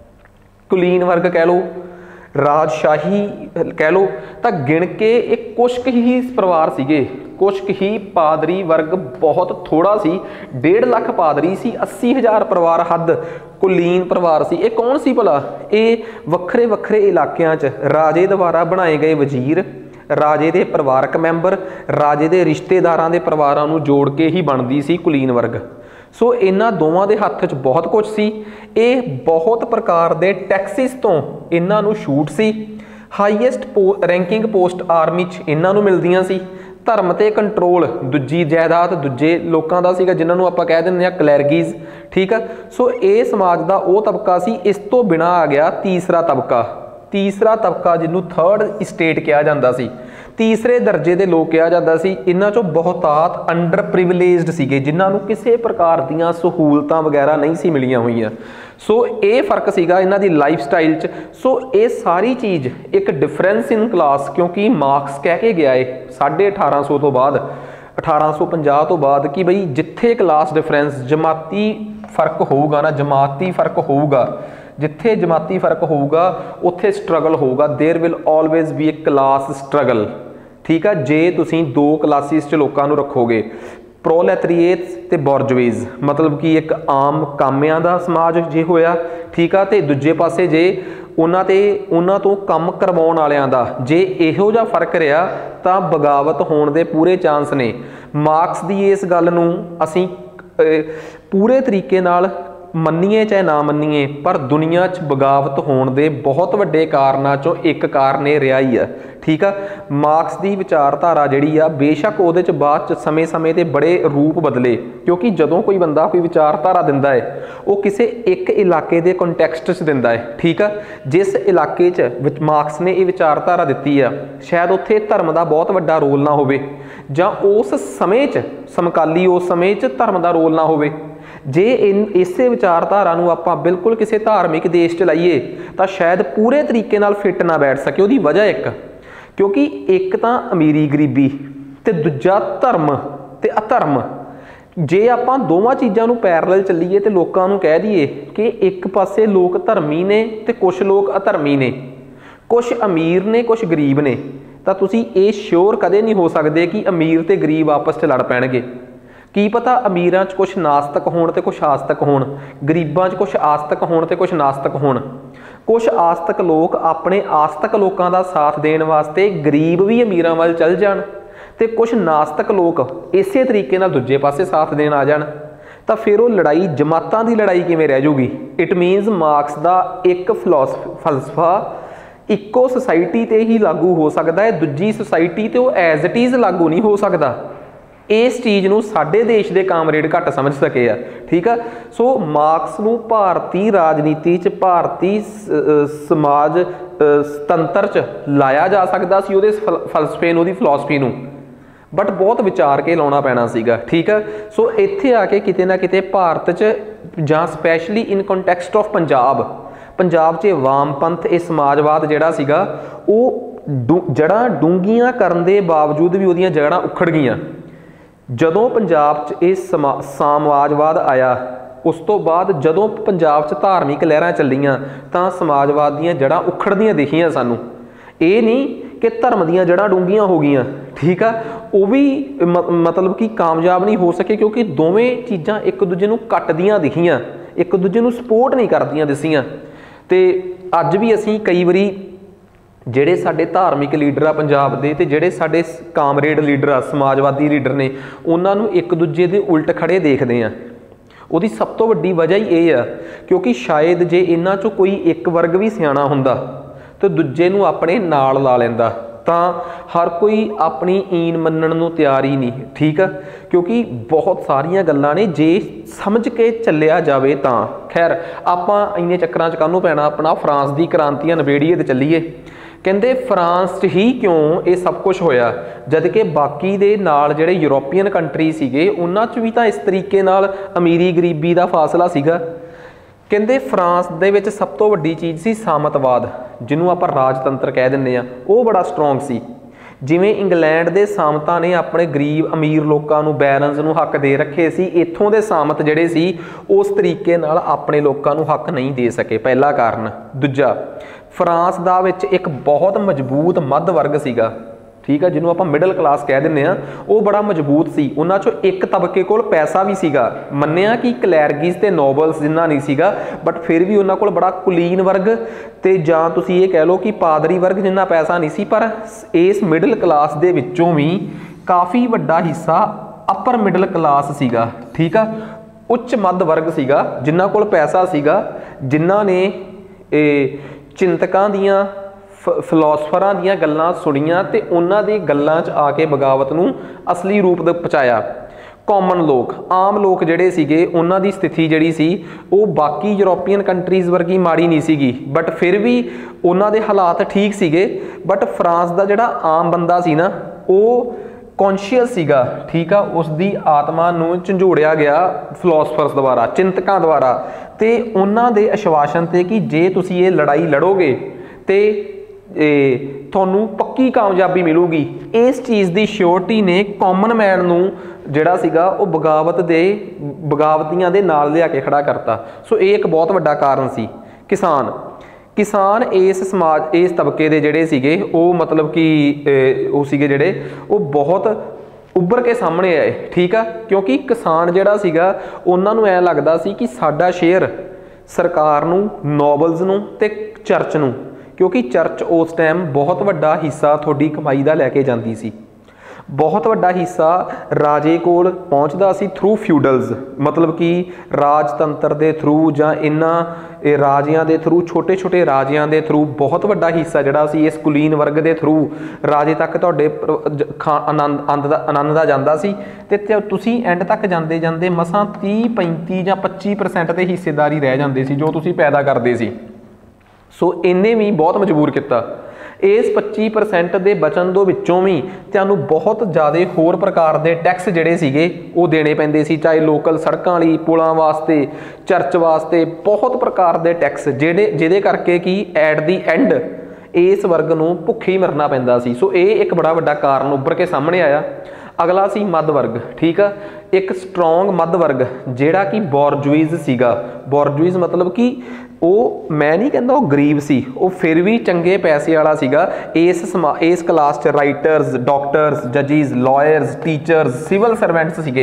ਕੁਲੀਨ ਵਰਗ ਕਹਿ ਲਓ, ਰਾਜਸ਼ਾਹੀ ਕਹਿ ਲਓ। ਤਾਂ ਗਿਣ ਕੇ ਇਹ ਕੁਛ ਕੁ ਹੀ ਪਰਿਵਾਰ ਸੀਗੇ, ਕੁਛ ਕੁ ਹੀ ਪਾਦਰੀ ਵਰਗ, ਬਹੁਤ ਥੋੜਾ ਸੀ, ਡੇਢ ਲੱਖ ਪਾਦਰੀ ਸੀ, ਅੱਸੀ ਹਜ਼ਾਰ ਪਰਿਵਾਰ ਹੱਦ ਕੁਲੀਨ ਪਰਿਵਾਰ ਸੀ। ਇਹ ਕੌਣ ਸੀ ਭਲਾ? ਇਹ ਵੱਖਰੇ ਵੱਖਰੇ ਇਲਾਕਿਆਂ 'ਚ ਰਾਜੇ ਦੁਆਰਾ ਬਣਾਏ ਗਏ ਵਜ਼ੀਰ, ਰਾਜੇ ਦੇ ਪਰਿਵਾਰਕ ਮੈਂਬਰ, ਰਾਜੇ ਦੇ ਰਿਸ਼ਤੇਦਾਰਾਂ ਦੇ ਪਰਿਵਾਰਾਂ ਨੂੰ ਜੋੜ ਕੇ ਹੀ ਬਣਦੀ ਸੀ ਕੁਲੀਨ ਵਰਗ। ਸੋ ਇਹਨਾਂ ਦੋਵਾਂ ਦੇ ਹੱਥ 'ਚ ਬਹੁਤ ਕੁਝ ਸੀ। ਇਹ ਬਹੁਤ ਪ੍ਰਕਾਰ ਦੇ ਟੈਕਸਿਸ ਤੋਂ ਇਹਨਾਂ ਨੂੰ ਛੂਟ ਸੀ। ਹਾਈਐਸਟ ਪੋ ਰੈਂਕਿੰਗ ਪੋਸਟ ਆਰਮੀ 'ਚ ਇਹਨਾਂ ਨੂੰ ਮਿਲਦੀਆਂ ਸੀ। ਧਰਮ 'ਤੇ ਕੰਟਰੋਲ, ਦੂਜੀ ਜਾਇਦਾਦ ਦੂਜੇ ਲੋਕਾਂ ਦਾ ਸੀਗਾ, ਜਿਨ੍ਹਾਂ ਨੂੰ ਆਪਾਂ ਕਹਿ ਦਿੰਦੇ ਹਾਂ ਕਲੈਰਗੀਜ਼। ਠੀਕ ਆ, ਸੋ ਇਹ ਸਮਾਜ ਦਾ ਉਹ ਤਬਕਾ ਸੀ। ਇਸ ਤੋਂ ਬਿਨਾਂ ਆ ਗਿਆ ਤੀਸਰਾ ਤਬਕਾ, ਤੀਸਰਾ ਤਬਕਾ ਜਿਹਨੂੰ ਥਰਡ ਸਟੇਟ ਕਿਹਾ ਜਾਂਦਾ ਸੀ, ਤੀਸਰੇ ਦਰਜੇ ਦੇ ਲੋਕ ਕਿਹਾ ਜਾਂਦਾ ਸੀ। ਇਹਨਾਂ 'ਚੋਂ ਬਹੁਤਾਤ ਅੰਡਰ ਪ੍ਰਿਵਿਲੇਜਡ ਸੀਗੇ, ਜਿਨ੍ਹਾਂ ਨੂੰ ਕਿਸੇ ਪ੍ਰਕਾਰ ਦੀਆਂ ਸਹੂਲਤਾਂ ਵਗੈਰਾ ਨਹੀਂ ਸੀ ਮਿਲੀਆਂ ਹੋਈਆਂ। ਸੋ ਇਹ ਫਰਕ ਸੀਗਾ ਇਹਨਾਂ ਦੀ ਲਾਈਫ ਸਟਾਈਲ 'ਚ। ਸੋ ਇਹ ਸਾਰੀ ਚੀਜ਼ ਇੱਕ ਡਿਫਰੈਂਸ ਇਨ ਕਲਾਸ, ਕਿਉਂਕਿ ਮਾਰਕਸ ਕਹਿ ਕੇ ਗਿਆ ਏ ਸਾਢੇ ਅਠਾਰਾਂ ਸੌ ਤੋਂ ਬਾਅਦ, ਅਠਾਰਾਂ ਸੌ ਪੰਜਾਹ ਤੋਂ ਬਾਅਦ, ਕਿ ਬਈ ਜਿੱਥੇ ਕਲਾਸ ਡਿਫਰੈਂਸ, ਜਮਾਤੀ ਫਰਕ ਹੋਊਗਾ ਨਾ, ਜਮਾਤੀ ਫਰਕ ਹੋਊਗਾ, ਜਿੱਥੇ ਜਮਾਤੀ ਫਰਕ ਹੋਊਗਾ ਉੱਥੇ ਸਟਰਗਲ ਹੋਊਗਾ। There will always be a class struggle. ਠੀਕ ਆ, ਜੇ ਤੁਸੀਂ ਦੋ ਕਲਾਸਿਸ 'ਚ ਲੋਕਾਂ ਨੂੰ ਰੱਖੋਗੇ, ਪ੍ਰੋਲੈਟਰੀਏਟਸ ਤੇ ਬੋਰਜਵੇਜ਼, ਮਤਲਬ ਕਿ ਇੱਕ ਆਮ ਕਾਮਿਆਂ ਦਾ ਸਮਾਜ ਜੇ ਹੋਇਆ, ਠੀਕ ਆ, ਤੇ ਦੂਜੇ ਪਾਸੇ ਜੇ ਉਹਨਾਂ ਤੇ ਉਹਨਾਂ ਤੋਂ ਕੰਮ ਕਰਵਾਉਣ ਵਾਲਿਆਂ ਦਾ, ਜੇ ਇਹੋ ਜਿਹਾ ਫਰਕ ਰਿਹਾ ਤਾਂ ਬਗਾਵਤ ਹੋਣ ਦੇ ਪੂਰੇ ਚਾਂਸ ਨੇ। ਮਾਰਕਸ ਦੀ ਇਸ ਗੱਲ ਨੂੰ ਅਸੀਂ ਪੂਰੇ ਤਰੀਕੇ ਨਾਲ ਮੰਨੀਏ ਚਾਹੇ ਨਾ ਮੰਨੀਏ, ਪਰ ਦੁਨੀਆ 'ਚ ਬਗਾਵਤ ਹੋਣ ਦੇ ਬਹੁਤ ਵੱਡੇ ਕਾਰਨਾਂ 'ਚੋਂ ਇੱਕ ਕਾਰਨ ਇਹ ਰਿਹਾ ਹੀ ਆ। ਠੀਕ ਆ, ਮਾਰਕਸ ਦੀ ਵਿਚਾਰਧਾਰਾ ਜਿਹੜੀ ਆ, ਬੇਸ਼ੱਕ ਉਹਦੇ 'ਚ ਬਾਅਦ 'ਚ ਸਮੇਂ ਸਮੇਂ 'ਤੇ ਬੜੇ ਰੂਪ ਬਦਲੇ, ਕਿਉਂਕਿ ਜਦੋਂ ਕੋਈ ਬੰਦਾ ਕੋਈ ਵਿਚਾਰਧਾਰਾ ਦਿੰਦਾ ਹੈ, ਉਹ ਕਿਸੇ ਇੱਕ ਇਲਾਕੇ ਦੇ ਕੰਟੈਕਸਟ 'ਚ ਦਿੰਦਾ ਹੈ। ਠੀਕ ਆ, ਜਿਸ ਇਲਾਕੇ 'ਚ ਮਾਰਕਸ ਨੇ ਇਹ ਵਿਚਾਰਧਾਰਾ ਦਿੱਤੀ ਆ, ਸ਼ਾਇਦ ਉੱਥੇ ਧਰਮ ਦਾ ਬਹੁਤ ਵੱਡਾ ਰੋਲ ਨਾ ਹੋਵੇ, ਜਾਂ ਉਸ ਸਮੇਂ 'ਚ ਸਮਕਾਲੀ ਉਸ ਸਮੇਂ 'ਚ ਧਰਮ ਦਾ ਰੋਲ ਨਾ ਹੋਵੇ। ਜੇ ਇਨ ਇਸੇ ਵਿਚਾਰਧਾਰਾ ਨੂੰ ਆਪਾਂ ਬਿਲਕੁਲ ਕਿਸੇ ਧਾਰਮਿਕ ਦੇਸ਼ 'ਚ ਲਾਈਏ ਤਾਂ ਸ਼ਾਇਦ ਪੂਰੇ ਤਰੀਕੇ ਨਾਲ ਫਿੱਟ ਨਾ ਬੈਠ ਸਕੇ। ਉਹਦੀ ਵਜ੍ਹਾ ਇੱਕ, ਕਿਉਂਕਿ ਇੱਕ ਤਾਂ ਅਮੀਰੀ ਗਰੀਬੀ ਤੇ ਦੂਜਾ ਧਰਮ ਤੇ ਅਧਰਮ, ਜੇ ਆਪਾਂ ਦੋਵਾਂ ਚੀਜ਼ਾਂ ਨੂੰ ਪੈਰਲਲ ਚੱਲੀਏ ਤੇ ਲੋਕਾਂ ਨੂੰ ਕਹਿ ਦਈਏ ਕਿ ਇੱਕ ਪਾਸੇ ਲੋਕ ਧਰਮੀ ਨੇ ਤੇ ਕੁਛ ਲੋਕ ਅਧਰਮੀ ਨੇ, ਕੁਛ ਅਮੀਰ ਨੇ ਕੁਛ ਗਰੀਬ ਨੇ, ਤਾਂ ਤੁਸੀਂ ਇਹ ਸ਼ੋਰ ਕਦੇ ਨਹੀਂ ਹੋ ਸਕਦੇ ਕਿ ਅਮੀਰ ਤੇ ਗਰੀਬ ਆਪਸ 'ਚ ਲੜ ਪੈਣਗੇ। ਕੀ ਪਤਾ ਅਮੀਰਾਂ 'ਚ ਕੁਛ ਨਾਸਤਕ ਹੋਣ ਤੇ ਕੁਛ ਆਸਤਕ ਹੋਣ, ਗਰੀਬਾਂ 'ਚ ਕੁਛ ਆਸਤਕ ਹੋਣ ਤੇ ਕੁਛ ਨਾਸਤਕ ਹੋਣ। ਕੁਛ ਆਸਤਕ ਲੋਕ ਆਪਣੇ ਆਸਤਕ ਲੋਕਾਂ ਦਾ ਸਾਥ ਦੇਣ ਵਾਸਤੇ ਗਰੀਬ ਵੀ ਅਮੀਰਾਂ ਵੱਲ ਚੱਲ ਜਾਣ ਤੇ ਕੁਛ ਨਾਸਤਕ ਲੋਕ ਇਸੇ ਤਰੀਕੇ ਨਾਲ ਦੂਜੇ ਪਾਸੇ ਸਾਥ ਦੇਣ ਆ ਜਾਣ, ਤਾਂ ਫਿਰ ਉਹ ਲੜਾਈ ਜਮਾਤਾਂ ਦੀ ਲੜਾਈ ਕਿਵੇਂ ਰਹਿ ਜਾਊਗੀ। ਇਟ ਮੀਨਸ ਮਾਰਕਸ ਦਾ ਇੱਕ ਫਿਲੋਸਫ ਫਲਸਫਾ ਇੱਕੋ ਸੁਸਾਇਟੀ ਤੇ ਹੀ ਲਾਗੂ ਹੋ ਸਕਦਾ ਹੈ, ਦੂਜੀ ਸੁਸਾਇਟੀ ਤੇ ਉਹ ਐਜ਼ ਇਟ ਇਜ਼ ਲਾਗੂ ਨਹੀਂ ਹੋ ਸਕਦਾ। ਇਸ ਚੀਜ਼ ਨੂੰ ਸਾਡੇ ਦੇਸ਼ ਦੇ ਕਾਮਰੇਡ ਘੱਟ ਸਮਝ ਸਕੇ ਆ, ਠੀਕ ਆ। ਸੋ ਮਾਰਕਸ ਨੂੰ ਭਾਰਤੀ ਰਾਜਨੀਤੀ 'ਚ, ਭਾਰਤੀ ਸਮਾਜ ਤੰਤਰ 'ਚ ਲਾਇਆ ਜਾ ਸਕਦਾ ਸੀ, ਉਹਦੇ ਫਲਸਫੇ ਨੂੰ, ਉਹਦੀ ਫਿਲੋਸਫੀ ਨੂੰ, ਬਟ ਬਹੁਤ ਵਿਚਾਰ ਕੇ ਲਾਉਣਾ ਪੈਣਾ ਸੀਗਾ, ਠੀਕ ਆ। ਸੋ ਇੱਥੇ ਆ ਕੇ ਕਿਤੇ ਨਾ ਕਿਤੇ ਭਾਰਤ 'ਚ ਜਾਂ specially in context of Punjab, Punjab 'ਚ ਵਾਮਪੰਥ, ਇਹ ਸਮਾਜਵਾਦ ਜਿਹੜਾ ਸੀਗਾ ਉਹ ਡੂ ਜੜ੍ਹਾਂ ਡੂੰਘੀਆਂ ਕਰਨ ਦੇ ਬਾਵਜੂਦ ਵੀ ਉਹਦੀਆਂ ਜੜ੍ਹਾਂ ਉਖੜ ਗਈਆਂ। ਜਦੋਂ ਪੰਜਾਬ 'ਚ ਇਹ ਸਮਾ ਸਮਾਜਵਾਦ ਆਇਆ, ਉਸ ਤੋਂ ਬਾਅਦ ਜਦੋਂ ਪੰਜਾਬ 'ਚ ਧਾਰਮਿਕ ਲਹਿਰਾਂ ਚੱਲੀਆਂ ਤਾਂ ਸਮਾਜਵਾਦ ਦੀਆਂ ਜੜ੍ਹਾਂ ਉਖੜਦੀਆਂ ਦਿਖੀਆਂ ਸਾਨੂੰ। ਇਹ ਨਹੀਂ ਕਿ ਧਰਮ ਦੀਆਂ ਜੜ੍ਹਾਂ ਡੂੰਘੀਆਂ ਹੋ ਗਈਆਂ, ਠੀਕ ਆ, ਉਹ ਵੀ ਮ ਮਤਲਬ ਕਿ ਕਾਮਯਾਬ ਨਹੀਂ ਹੋ ਸਕੇ ਕਿਉਂਕਿ ਦੋਵੇਂ ਚੀਜ਼ਾਂ ਇੱਕ ਦੂਜੇ ਨੂੰ ਕੱਟਦੀਆਂ ਦਿਖੀਆਂ, ਇੱਕ ਦੂਜੇ ਨੂੰ ਸਪੋਰਟ ਨਹੀਂ ਕਰਦੀਆਂ ਦਿਸੀਆਂ। ਤੇ ਅੱਜ ਵੀ ਅਸੀਂ ਕਈ ਵਾਰੀ ਜਿਹੜੇ ਸਾਡੇ ਧਾਰਮਿਕ ਲੀਡਰ ਆ ਪੰਜਾਬ ਦੇ ਤੇ ਜਿਹੜੇ ਸਾਡੇ ਕਾਮਰੇਡ ਲੀਡਰ ਆ, ਸਮਾਜਵਾਦੀ ਲੀਡਰ ਨੇ, ਉਹਨਾਂ ਨੂੰ ਇੱਕ ਦੂਜੇ ਦੇ ਉਲਟ ਖੜੇ ਦੇਖਦੇ ਆ। ਉਹਦੀ ਸਭ ਤੋਂ ਵੱਡੀ ਵਜ੍ਹਾ ਹੀ ਇਹ ਆ ਕਿਉਂਕਿ ਸ਼ਾਇਦ ਜੇ ਇਹਨਾਂ 'ਚੋਂ ਕੋਈ ਇੱਕ ਵਰਗ ਵੀ ਸਿਆਣਾ ਹੁੰਦਾ ਤਾਂ ਦੂਜੇ ਨੂੰ ਆਪਣੇ ਨਾਲ ਲਾ ਲੈਂਦਾ, ਤਾਂ ਹਰ ਕੋਈ ਆਪਣੀ ਈਨ ਮੰਨਣ ਨੂੰ ਤਿਆਰ ਹੀ ਨਹੀਂ, ਠੀਕ ਆ। ਕਿਉਂਕਿ ਬਹੁਤ ਸਾਰੀਆਂ ਗੱਲਾਂ ਨੇ ਜੇ ਸਮਝ ਕੇ ਚੱਲਿਆ ਜਾਵੇ ਤਾਂ। ਖੈਰ ਆਪਾਂ ਇੰਨੇ ਚੱਕਰਾਂ 'ਚ ਕਾਹਨੂੰ ਪੈਣਾ, ਆਪਣਾ ਫਰਾਂਸ ਦੀ ਕ੍ਰਾਂਤੀਆਂ ਨਿਬੇੜੀਏ ਤੇ ਚੱਲੀਏ। ਕਹਿੰਦੇ ਫਰਾਂਸ 'ਚ ਹੀ ਕਿਉਂ ਇਹ ਸਭ ਕੁਛ ਹੋਇਆ ਜਦ ਕਿ ਬਾਕੀ ਦੇ ਨਾਲ ਜਿਹੜੇ ਯੂਰੋਪੀਅਨ ਕੰਟਰੀ ਸੀਗੇ ਉਹਨਾਂ 'ਚ ਵੀ ਤਾਂ ਇਸ ਤਰੀਕੇ ਨਾਲ ਅਮੀਰੀ ਗਰੀਬੀ ਦਾ ਫਾਸਲਾ ਸੀਗਾ। ਕਹਿੰਦੇ ਫਰਾਂਸ ਦੇ ਵਿੱਚ ਸਭ ਤੋਂ ਵੱਡੀ ਚੀਜ਼ ਸੀ ਸਾਮਤਵਾਦ, ਜਿਹਨੂੰ ਆਪਾਂ ਰਾਜਤੰਤਰ ਕਹਿ ਦਿੰਦੇ ਹਾਂ, ਉਹ ਬੜਾ ਸਟਰੋਂਗ ਸੀ। ਜਿਵੇਂ ਇੰਗਲੈਂਡ ਦੇ ਸਾਮਤਾਂ ਨੇ ਆਪਣੇ ਗਰੀਬ ਅਮੀਰ ਲੋਕਾਂ ਨੂੰ, ਬੈਰਨਸ ਨੂੰ ਹੱਕ ਦੇ ਰੱਖੇ ਸੀ, ਇੱਥੋਂ ਦੇ ਸਾਮਤ ਜਿਹੜੇ ਸੀ ਉਸ ਤਰੀਕੇ ਨਾਲ ਆਪਣੇ ਲੋਕਾਂ ਨੂੰ ਹੱਕ ਨਹੀਂ ਦੇ ਸਕੇ, ਪਹਿਲਾ ਕਾਰਨ। ਦੂਜਾ, ਫਰਾਂਸ ਦਾ ਵਿੱਚ ਇੱਕ ਬਹੁਤ ਮਜ਼ਬੂਤ ਮੱਧ ਵਰਗ ਸੀਗਾ, ਠੀਕ ਆ, ਜਿਹਨੂੰ ਆਪਾਂ ਮਿਡਲ ਕਲਾਸ ਕਹਿ ਦਿੰਦੇ ਹਾਂ, ਉਹ ਬੜਾ ਮਜ਼ਬੂਤ ਸੀ। ਉਹਨਾਂ 'ਚੋਂ ਇੱਕ ਤਬਕੇ ਕੋਲ ਪੈਸਾ ਵੀ ਸੀਗਾ, ਮੰਨਿਆ ਕਿ ਕਲੈਰਗੀਜ਼ ਤੇ ਨੋਬਲਸ ਜਿੰਨਾ ਨਹੀਂ ਸੀਗਾ, ਬਟ ਫਿਰ ਵੀ ਉਹਨਾਂ ਕੋਲ ਬੜਾ ਕੁਲੀਨ ਵਰਗ ਤੇ ਜਾਂ ਤੁਸੀਂ ਇਹ ਕਹਿ ਲਓ ਕਿ ਪਾਦਰੀ ਵਰਗ ਜਿੰਨਾ ਪੈਸਾ ਨਹੀਂ ਸੀ। ਪਰ ਇਸ ਮਿਡਲ ਕਲਾਸ ਦੇ ਵਿੱਚੋਂ ਵੀ ਕਾਫੀ ਵੱਡਾ ਹਿੱਸਾ ਅਪਰ ਮਿਡਲ ਕਲਾਸ ਸੀਗਾ, ਠੀਕ ਆ, ਉੱਚ ਮੱਧ ਵਰਗ ਸੀਗਾ, ਜਿਨ੍ਹਾਂ ਕੋਲ ਪੈਸਾ ਸੀਗਾ, ਜਿਨ੍ਹਾਂ ਨੇ ਇਹ ਚਿੰਤਕਾਂ ਦੀਆਂ, ਫਿਲੋਸਫਰਾਂ ਦੀਆਂ ਗੱਲਾਂ ਸੁਣੀਆਂ ਤੇ ਉਹਨਾਂ ਦੀ ਗੱਲਾਂ 'ਚ ਆ ਕੇ ਬਗਾਵਤ ਨੂੰ ਅਸਲੀ ਰੂਪ ਦੇ ਪਹੁੰਚਾਇਆ। ਕਾਮਨ ਲੋਕ, ਆਮ ਲੋਕ ਜਿਹੜੇ ਸੀਗੇ, ਉਹਨਾਂ ਦੀ ਸਥਿਤੀ ਜਿਹੜੀ ਸੀ ਉਹ ਬਾਕੀ ਯੂਰੋਪੀਅਨ ਕੰਟਰੀਜ਼ ਵਰਗੀ ਮਾੜੀ ਨਹੀਂ ਸੀਗੀ, ਬਟ ਫਿਰ ਵੀ ਉਹਨਾਂ ਦੇ ਹਾਲਾਤ ਠੀਕ ਸੀਗੇ। ਬਟ ਫਰਾਂਸ ਦਾ ਜਿਹੜਾ ਆਮ ਬੰਦਾ ਸੀ ਨਾ, ਉਹ ਕੌਨਸ਼ੀਅਸ ਸੀਗਾ, ਠੀਕ ਆ, ਉਸ ਦੀ ਆਤਮਾ ਨੂੰ ਝੰਜੋੜਿਆ ਗਿਆ ਫਿਲੋਸਫਰਸ ਦੁਆਰਾ, ਚਿੰਤਕਾਂ ਦੁਆਰਾ, ਤੇ ਉਹਨਾਂ ਦੇ ਆਸ਼ਵਾਸਨ ਤੇ ਕਿ ਜੇ ਤੁਸੀਂ ਇਹ ਲੜਾਈ ਲੜੋਗੇ ਤੇ ਇਹ ਤੁਹਾਨੂੰ ਪੱਕੀ ਕਾਮਯਾਬੀ ਮਿਲੂਗੀ। ਇਸ ਚੀਜ਼ ਦੀ ਸ਼ੋਰਟੀ ਨੇ ਕਾਮਨ ਮੈਨ ਨੂੰ ਜਿਹੜਾ ਸੀਗਾ ਉਹ ਬਗਾਵਤ ਦੇ ਬਗਾਵਤੀਆਂ ਦੇ ਨਾਲ ਲਿਆ ਕੇ ਖੜਾ ਕਰਤਾ। ਸੋ ਇਹ ਇੱਕ ਬਹੁਤ ਵੱਡਾ ਕਾਰਨ ਸੀ। ਕਿਸਾਨ ਕਿਸਾਨ ਇਸ ਸਮਾਜ, ਇਸ ਤਬਕੇ ਦੇ ਜਿਹੜੇ ਸੀਗੇ ਉਹ ਮਤਲਬ ਕਿ ਉਹ ਸੀਗੇ ਜਿਹੜੇ ਉਹ ਬਹੁਤ ਉੱਭਰ ਕੇ ਸਾਹਮਣੇ ਆਏ, ਠੀਕ ਆ, ਕਿਉਂਕਿ ਕਿਸਾਨ ਜਿਹੜਾ ਸੀਗਾ ਉਹਨਾਂ ਨੂੰ ਐਂ ਲੱਗਦਾ ਸੀ ਕਿ ਸਾਡਾ ਸ਼ੇਅਰ ਸਰਕਾਰ ਨੂੰ, ਨੋਬਲਸ ਨੂੰ ਤੇ ਚਰਚ ਨੂੰ, ਕਿਉਂਕਿ ਚਰਚ ਉਸ ਟਾਈਮ ਬਹੁਤ ਵੱਡਾ ਹਿੱਸਾ ਤੁਹਾਡੀ ਕਮਾਈ ਦਾ ਲੈ ਕੇ ਜਾਂਦੀ ਸੀ, ਬਹੁਤ ਵੱਡਾ ਹਿੱਸਾ ਰਾਜੇ ਕੋਲ ਪਹੁੰਚਦਾ ਸੀ ਥਰੂ ਫਿਊਡਲਸ, ਮਤਲਬ ਕਿ ਰਾਜਤੰਤਰ ਦੇ ਥਰੂ ਜਾਂ ਇਹਨਾਂ ਇਹ ਰਾਜਿਆਂ ਦੇ ਥਰੂ, ਛੋਟੇ ਛੋਟੇ ਰਾਜਿਆਂ ਦੇ ਥਰੂ ਬਹੁਤ ਵੱਡਾ ਹਿੱਸਾ ਜਿਹੜਾ ਸੀ ਇਸ ਕੁਲੀਨ ਵਰਗ ਦੇ ਥਰੂ ਰਾਜੇ ਤੱਕ ਤੁਹਾਡੇ ਖਾ ਆਨੰਦ ਆਨੰਦ ਦਾ ਆਨੰਦ ਦਾ ਜਾਂਦਾ ਸੀ। ਤੇ ਤੁਸੀਂ ਐਂਡ ਤੱਕ ਜਾਂਦੇ ਜਾਂਦੇ ਮਸਾਂ ਤੀਹ ਪੈਂਤੀ ਜਾਂ ਪੱਚੀ ਪਰਸੈਂਟ ਦੇ ਹਿੱਸੇਦਾਰੀ ਰਹਿ ਜਾਂਦੇ ਸੀ ਜੋ ਤੁਸੀਂ ਪੈਦਾ ਕਰਦੇ ਸੀ। ਸੋ ਇਹਨੇ ਵੀ ਬਹੁਤ ਮਜਬੂਰ ਕੀਤਾ। ਇਸ ਪੱਚੀ ਪਰਸੈਂਟ ਦੇ ਬਚਣ ਦੇ ਵਿੱਚੋਂ ਵੀ ਤੁਹਾਨੂੰ ਬਹੁਤ ਜ਼ਿਆਦਾ ਹੋਰ ਪ੍ਰਕਾਰ ਦੇ ਟੈਕਸ ਜਿਹੜੇ ਸੀਗੇ ਉਹ ਦੇਣੇ ਪੈਂਦੇ ਸੀ, ਚਾਹੇ ਲੋਕਲ ਸੜਕਾਂ ਲਈ, ਪੁਲਾਂ ਵਾਸਤੇ, ਚਰਚ ਵਾਸਤੇ, ਬਹੁਤ ਪ੍ਰਕਾਰ ਦੇ ਟੈਕਸ ਜਿਹੜੇ ਜਿਹਦੇ ਕਰਕੇ ਕਿ ਐਟ ਦੀ ਐਂਡ ਇਸ ਵਰਗ ਨੂੰ ਭੁੱਖੇ ਹੀ ਮਰਨਾ ਪੈਂਦਾ ਸੀ। ਸੋ ਇਹ ਇੱਕ ਬੜਾ ਵੱਡਾ ਕਾਰਨ ਉੱਭਰ ਕੇ ਸਾਹਮਣੇ ਆਇਆ। अगला सी मध्य वर्ग, ठीक है। एक स्ट्रोंग मध्य वर्ग जिहड़ा कि बॉर्जवीज सीगा। बॉर्जवीज मतलब कि ਉਹ मैं नहीं कहता वो गरीब सी, वो फिर भी चंगे पैसे वाला सीगा। इस समा इस क्लास च राइटर्स, डॉक्टर्स, जजिज, लॉयर्स, टीचर्स, सिविल सर्वेंट्स सीगे।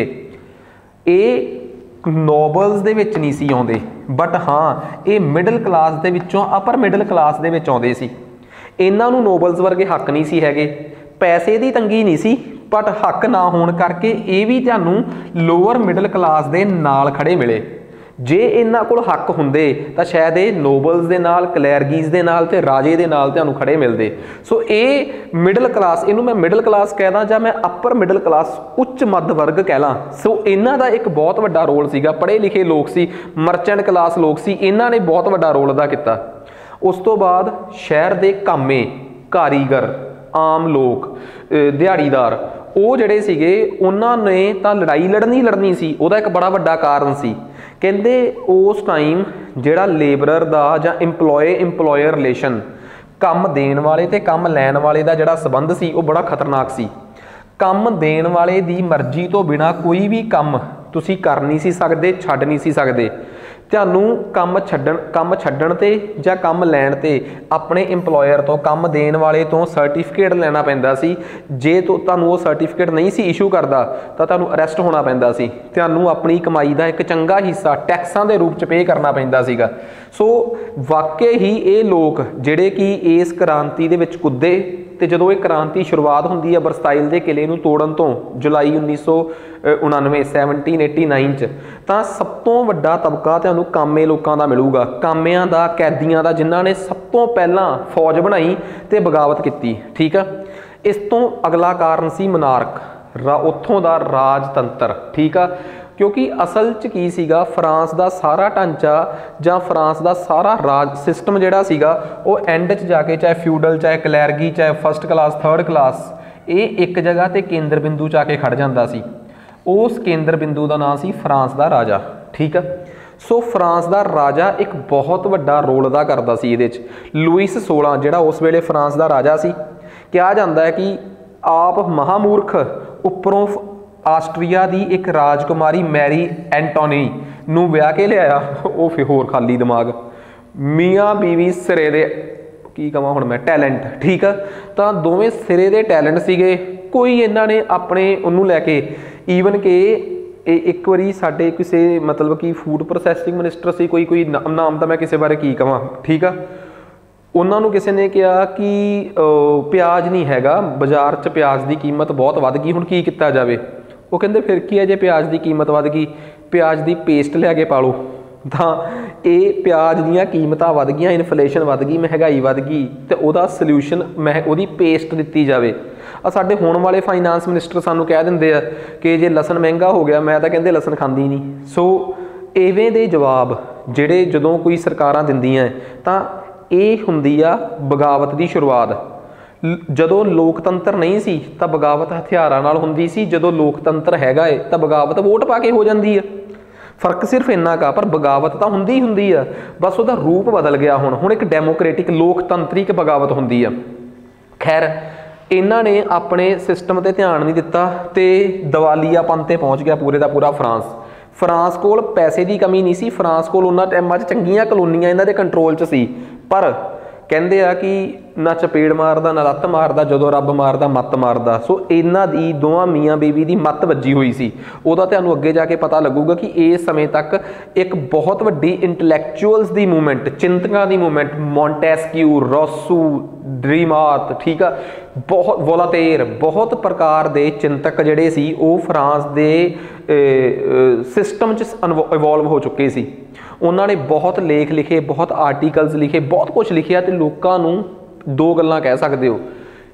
ਇਹ ਨੋਬਲਸ ਦੇ ਵਿੱਚ ਨਹੀਂ ਸੀ ਆਉਂਦੇ, ਬਟ ਹਾਂ ਇਹ ਮਿਡਲ ਕਲਾਸ ਦੇ ਵਿੱਚੋਂ ਅਪਰ ਮਿਡਲ ਕਲਾਸ ਦੇ ਵਿੱਚ ਆਉਂਦੇ ਸੀ। ਇਹਨਾਂ ਨੂੰ ਨੋਬਲਸ ਵਰਗੇ ਹੱਕ ਨਹੀਂ ਸੀ ਹੈਗੇ, ਪੈਸੇ ਦੀ ਤੰਗੀ ਨਹੀਂ ਸੀ, ਬਟ ਹੱਕ ਨਾ ਹੋਣ ਕਰਕੇ ਇਹ ਵੀ ਤੁਹਾਨੂੰ ਲੋਅਰ ਮਿਡਲ ਕਲਾਸ ਦੇ ਨਾਲ ਖੜੇ ਮਿਲੇ। ਜੇ ਇਹਨਾਂ ਕੋਲ ਹੱਕ ਹੁੰਦੇ ਤਾਂ ਸ਼ਾਇਦ ਇਹ ਨੋਬਲਸ ਦੇ ਨਾਲ, ਕਲੈਰਗੀਜ਼ ਦੇ ਨਾਲ ਤੇ ਰਾਜੇ ਦੇ ਨਾਲ ਤੁਹਾਨੂੰ ਖੜੇ ਮਿਲਦੇ। ਸੋ ਇਹ ਮਿਡਲ ਕਲਾਸ, ਇਹਨੂੰ ਮੈਂ ਮਿਡਲ ਕਲਾਸ ਕਹਿਦਾ ਜਾਂ ਮੈਂ ਅਪਰ ਮਿਡਲ ਕਲਾਸ, ਉੱਚ ਮੱਧ ਵਰਗ ਕਹਿ ਲਾਂ। ਸੋ ਇਹਨਾਂ ਦਾ ਇੱਕ ਬਹੁਤ ਵੱਡਾ ਰੋਲ ਸੀਗਾ। ਪੜ੍ਹੇ ਲਿਖੇ ਲੋਕ ਸੀ, ਮਰਚੈਂਟ ਕਲਾਸ ਲੋਕ ਸੀ, ਇਹਨਾਂ ਨੇ ਬਹੁਤ ਵੱਡਾ ਰੋਲ ਅਦਾ ਕੀਤਾ। ਉਸ ਤੋਂ ਬਾਅਦ ਸ਼ਹਿਰ ਦੇ ਕਾਮੇ, ਕਾਰੀਗਰ, ਆਮ ਲੋਕ, ਦਿਹਾੜੀਦਾਰ, ਉਹ ਜਿਹੜੇ ਸੀਗੇ ਉਹਨਾਂ ਨੇ ਤਾਂ ਲੜਾਈ ਲੜਨੀ ਲੜਨੀ ਸੀ। ਉਹਦਾ ਇੱਕ ਬੜਾ ਵੱਡਾ ਕਾਰਨ ਸੀ, ਕਹਿੰਦੇ ਉਸ ਟਾਈਮ ਜਿਹੜਾ ਲੇਬਰਰ ਦਾ ਜਾਂ ਇੰਪਲੋਏ ਇੰਪਲੋਇਰ ਰਿਲੇਸ਼ਨ, ਕੰਮ ਦੇਣ ਵਾਲੇ ਤੇ ਕੰਮ ਲੈਣ ਵਾਲੇ ਦਾ ਜਿਹੜਾ ਸੰਬੰਧ ਸੀ ਉਹ ਬੜਾ ਖਤਰਨਾਕ ਸੀ। ਕੰਮ ਦੇਣ ਵਾਲੇ ਦੀ ਮਰਜ਼ੀ ਤੋਂ ਬਿਨਾਂ ਕੋਈ ਵੀ ਕੰਮ ਤੁਸੀਂ ਕਰ ਨਹੀਂ ਸੀ ਸਕਦੇ, ਛੱਡ ਨਹੀਂ ਸੀ ਸਕਦੇ। ਤੁਹਾਨੂੰ ਕੰਮ ਛੱਡਣ ਕੰਮ ਛੱਡਣ 'ਤੇ ਜਾਂ ਕੰਮ ਲੈਣ 'ਤੇ ਆਪਣੇ ਇੰਪਲੋਇਰ ਤੋਂ, ਕੰਮ ਦੇਣ ਵਾਲੇ ਤੋਂ ਸਰਟੀਫਿਕੇਟ ਲੈਣਾ ਪੈਂਦਾ ਸੀ। ਜੇ ਤੋਂ ਤੁਹਾਨੂੰ ਉਹ ਸਰਟੀਫਿਕੇਟ ਨਹੀਂ ਸੀ ਇਸ਼ੂ ਕਰਦਾ ਤਾਂ ਤੁਹਾਨੂੰ ਅਰੈਸਟ ਹੋਣਾ ਪੈਂਦਾ ਸੀ। ਤੁਹਾਨੂੰ ਆਪਣੀ ਕਮਾਈ ਦਾ ਇੱਕ ਚੰਗਾ ਹਿੱਸਾ ਟੈਕਸਾਂ ਦੇ ਰੂਪ 'ਚ ਪੇ ਕਰਨਾ ਪੈਂਦਾ ਸੀਗਾ। ਸੋ ਵਾਕਈ ਹੀ ਇਹ ਲੋਕ ਜਿਹੜੇ ਕਿ ਇਸ ਕ੍ਰਾਂਤੀ ਦੇ ਵਿੱਚ ਕੁੱਦੇ, ਤੇ ਜਦੋਂ ਇਹ ਕ੍ਰਾਂਤੀ ਸ਼ੁਰੂਆਤ ਹੁੰਦੀ ਹੈ ਵਰਸਾਈਲ ਦੇ ਕਿਲੇ ਨੂੰ ਤੋੜਨ ਤੋਂ ਜੁਲਾਈ ਉੱਨੀ ਸੌ ਉਣਾਨਵੇਂ ਸੈਵਨਟੀਨ ਏਟੀ ਨਾਈਨ 'ਚ, ਤਾਂ ਸਭ ਤੋਂ ਵੱਡਾ ਤਬਕਾ ਤੁਹਾਨੂੰ ਕਾਮੇ ਲੋਕਾਂ ਦਾ ਮਿਲੂਗਾ। ਕਾਮਿਆਂ ਦਾ, ਕੈਦੀਆਂ ਦਾ, ਜਿਨ੍ਹਾਂ ਨੇ ਸਭ ਤੋਂ ਪਹਿਲਾਂ ਫੌਜ ਬਣਾਈ ਤੇ ਬਗਾਵਤ ਕੀਤੀ, ਠੀਕ ਆ। ਇਸ ਤੋਂ ਅਗਲਾ ਕਾਰਨ ਸੀ ਮਨਾਰਕ, ਰਾ ਉੱਥੋਂ ਦਾ ਰਾਜਤੰਤਰ, ਠੀਕ ਆ। ਕਿਉਂਕਿ ਅਸਲ 'ਚ ਕੀ ਸੀਗਾ, ਫਰਾਂਸ ਦਾ ਸਾਰਾ ਢਾਂਚਾ ਜਾਂ ਫਰਾਂਸ ਦਾ ਸਾਰਾ ਰਾਜ ਸਿਸਟਮ ਜਿਹੜਾ ਸੀਗਾ ਉਹ ਐਂਡ 'ਚ ਜਾ ਕੇ, ਚਾਹੇ ਫਿਊਡਲ, ਚਾਹੇ ਕਲੈਰਗੀ, ਚਾਹੇ ਫਸਟ ਕਲਾਸ, ਥਰਡ ਕਲਾਸ, ਇਹ ਇੱਕ ਜਗ੍ਹਾ 'ਤੇ ਕੇਂਦਰ ਬਿੰਦੂ 'ਚ ਆ ਕੇ ਖੜ ਜਾਂਦਾ ਸੀ। ਉਸ ਕੇਂਦਰ ਬਿੰਦੂ ਦਾ ਨਾਂ ਸੀ ਫਰਾਂਸ ਦਾ ਰਾਜਾ, ਠੀਕ ਆ। ਸੋ ਫਰਾਂਸ ਦਾ ਰਾਜਾ ਇੱਕ ਬਹੁਤ ਵੱਡਾ ਰੋਲ ਅਦਾ ਕਰਦਾ ਸੀ ਇਹਦੇ 'ਚ। ਲੂਈਸ ਸੋਲਾਂ ਜਿਹੜਾ ਉਸ ਵੇਲੇ ਫਰਾਂਸ ਦਾ ਰਾਜਾ ਸੀ, ਕਿਹਾ ਜਾਂਦਾ ਹੈ ਕਿ ਆਪ ਮਹਾਮੂਰਖ ਉੱਪਰੋਂ ਆਸਟਰੀਆ ਦੀ ਇੱਕ ਰਾਜਕੁਮਾਰੀ ਮੈਰੀ ਐਂਟੋਨੀ ਨੂੰ ਵਿਆਹ ਕੇ ਲਿਆਇਆ। ਉਹ ਫਿਰ ਹੋਰ ਖਾਲੀ ਦਿਮਾਗ, ਮੀਆਂ ਬੀਵੀ ਸਿਰੇ ਦੇ, ਕੀ ਕਹਾਂ ਹੁਣ ਮੈਂ, ਟੈਲੈਂਟ, ਠੀਕ ਆ। ਤਾਂ ਦੋਵੇਂ ਸਿਰੇ ਦੇ ਟੈਲੈਂਟ ਸੀਗੇ। ਕੋਈ ਇਹਨਾਂ ਨੇ ਆਪਣੇ ਉਹਨੂੰ ਲੈ ਕੇ, ਈਵਨ ਕਿ ਇਹ ਇੱਕ ਵਾਰੀ ਸਾਡੇ ਕਿਸੇ ਮਤਲਬ ਕਿ ਫੂਡ ਪ੍ਰੋਸੈਸਿੰਗ ਮਿਨਿਸਟਰ ਸੀ, ਕੋਈ ਕੋਈ ਨਾਮ ਤਾਂ ਮੈਂ ਕਿਸੇ ਬਾਰੇ ਕੀ ਕਹਾਂ, ਠੀਕ ਆ। ਉਹਨਾਂ ਨੂੰ ਕਿਸੇ ਨੇ ਕਿਹਾ ਕਿ ਪਿਆਜ਼ ਨਹੀਂ ਹੈਗਾ ਬਾਜ਼ਾਰ 'ਚ, ਪਿਆਜ਼ ਦੀ ਕੀਮਤ ਬਹੁਤ ਵੱਧ ਗਈ, ਹੁਣ ਕੀ ਕੀਤਾ ਜਾਵੇ। ਉਹ ਕਹਿੰਦੇ ਫਿਰ ਕੀ ਹੈ ਜੇ ਪਿਆਜ਼ ਦੀ ਕੀਮਤ ਵੱਧ ਗਈ, ਪਿਆਜ਼ ਦੀ ਪੇਸਟ ਲਿਆ ਕੇ ਪਾ ਲਓ। ਤਾਂ ਇਹ ਪਿਆਜ਼ ਦੀਆਂ ਕੀਮਤਾਂ ਵੱਧ ਗਈਆਂ, ਇਨਫਲੇਸ਼ਨ ਵੱਧ ਗਈ, ਮਹਿੰਗਾਈ ਵੱਧ ਗਈ, ਤੇ ਉਹਦਾ ਸਲਿਊਸ਼ਨ ਮਹਿ ਉਹਦੀ ਪੇਸਟ ਦਿੱਤੀ ਜਾਵੇ। ਆ ਸਾਡੇ ਹੋਣ ਵਾਲੇ ਫਾਈਨਾਂਸ ਮਿਨਿਸਟਰ ਸਾਨੂੰ ਕਹਿ ਦਿੰਦੇ ਆ ਕਿ ਜੇ ਲਸਣ ਮਹਿੰਗਾ ਹੋ ਗਿਆ, ਮੈਂ ਤਾਂ ਕਹਿੰਦੇ ਲਸਣ ਖਾਂਦੀ ਨਹੀਂ। ਸੋ ਇਵੇਂ ਦੇ ਜਵਾਬ ਜਿਹੜੇ ਜਦੋਂ ਕੋਈ ਸਰਕਾਰਾਂ ਦਿੰਦੀਆਂ ਤਾਂ ਇਹ ਹੁੰਦੀ ਆ ਬਗਾਵਤ ਦੀ ਸ਼ੁਰੂਆਤ। ਜਦੋਂ ਲੋਕਤੰਤਰ ਨਹੀਂ ਸੀ ਤਾਂ ਬਗਾਵਤ ਹਥਿਆਰਾਂ ਨਾਲ ਹੁੰਦੀ ਸੀ, ਜਦੋਂ ਲੋਕਤੰਤਰ ਹੈਗਾ ਏ ਤਾਂ ਬਗਾਵਤ ਵੋਟ ਪਾ ਕੇ ਹੋ ਜਾਂਦੀ ਆ। ਫਰਕ ਸਿਰਫ ਇੰਨਾ ਕਾ, ਪਰ ਬਗਾਵਤ ਤਾਂ ਹੁੰਦੀ ਹੀ ਹੁੰਦੀ ਆ, ਬਸ ਉਹਦਾ ਰੂਪ ਬਦਲ ਗਿਆ। ਹੁਣ ਹੁਣ ਇੱਕ ਡੈਮੋਕ੍ਰੈਟਿਕ ਲੋਕਤੰਤਰਿਕ ਬਗਾਵਤ ਹੁੰਦੀ ਆ। ਖੈਰ ਇਹਨਾਂ ਨੇ ਆਪਣੇ ਸਿਸਟਮ 'ਤੇ ਧਿਆਨ ਨਹੀਂ ਦਿੱਤਾ ਤੇ ਦਿਵਾਲੀਆਪਨ 'ਤੇ ਪਹੁੰਚ ਗਿਆ ਪੂਰੇ ਦਾ ਪੂਰਾ ਫਰਾਂਸ। ਫਰਾਂਸ ਕੋਲ ਪੈਸੇ ਦੀ ਕਮੀ ਨਹੀਂ ਸੀ, ਫਰਾਂਸ ਕੋਲ ਉਹਨਾਂ ਟਾਈਮਾਂ 'ਚ ਚੰਗੀਆਂ ਕਲੋਨੀਆਂ ਇਹਨਾਂ ਦੇ ਕੰਟਰੋਲ 'ਚ ਸੀ, ਪਰ ਕਹਿੰਦੇ ਆ ਕਿ ਨਾ ਚਪੇੜ ਮਾਰਦਾ ਨਾ ਲੱਤ ਮਾਰਦਾ, ਜਦੋਂ ਰੱਬ ਮਾਰਦਾ ਮੱਤ ਮਾਰਦਾ। ਸੋ ਇਹਨਾਂ ਦੀ ਦੋਵਾਂ ਮੀਆਂ ਬੀਵੀ ਦੀ ਮੱਤ ਵੱਜੀ ਹੋਈ ਸੀ। ਉਹਦਾ ਤੁਹਾਨੂੰ ਅੱਗੇ ਜਾ ਕੇ ਪਤਾ ਲੱਗੂਗਾ ਕਿ ਇਸ ਸਮੇਂ ਤੱਕ ਇੱਕ ਬਹੁਤ ਵੱਡੀ ਇੰਟਲੈਕਚੁਅਲਸ ਦੀ ਮੂਵਮੈਂਟ, ਚਿੰਤਕਾਂ ਦੀ ਮੂਵਮੈਂਟ, ਮੌਂਟੈਸਕਿਊ, ਰੋਸੂ, ਡਰੀਮਾਰਟ, ਠੀਕ ਆ, ਬਹੁਤ ਵੋਲਾਤੇਰ, ਬਹੁਤ ਪ੍ਰਕਾਰ ਦੇ ਚਿੰਤਕ ਜਿਹੜੇ ਸੀ ਉਹ ਫਰਾਂਸ ਦੇ ਸਿਸਟਮ 'ਚ ਇਵੋਲਵ ਹੋ ਚੁੱਕੇ ਸੀ। ਉਹਨਾਂ ਨੇ ਬਹੁਤ ਲੇਖ ਲਿਖੇ, ਬਹੁਤ ਆਰਟੀਕਲਸ ਲਿਖੇ, ਬਹੁਤ ਕੁਛ ਲਿਖਿਆ, ਤੇ ਲੋਕਾਂ ਨੂੰ ਦੋ ਗੱਲਾਂ ਕਹਿ ਸਕਦੇ ਹੋ,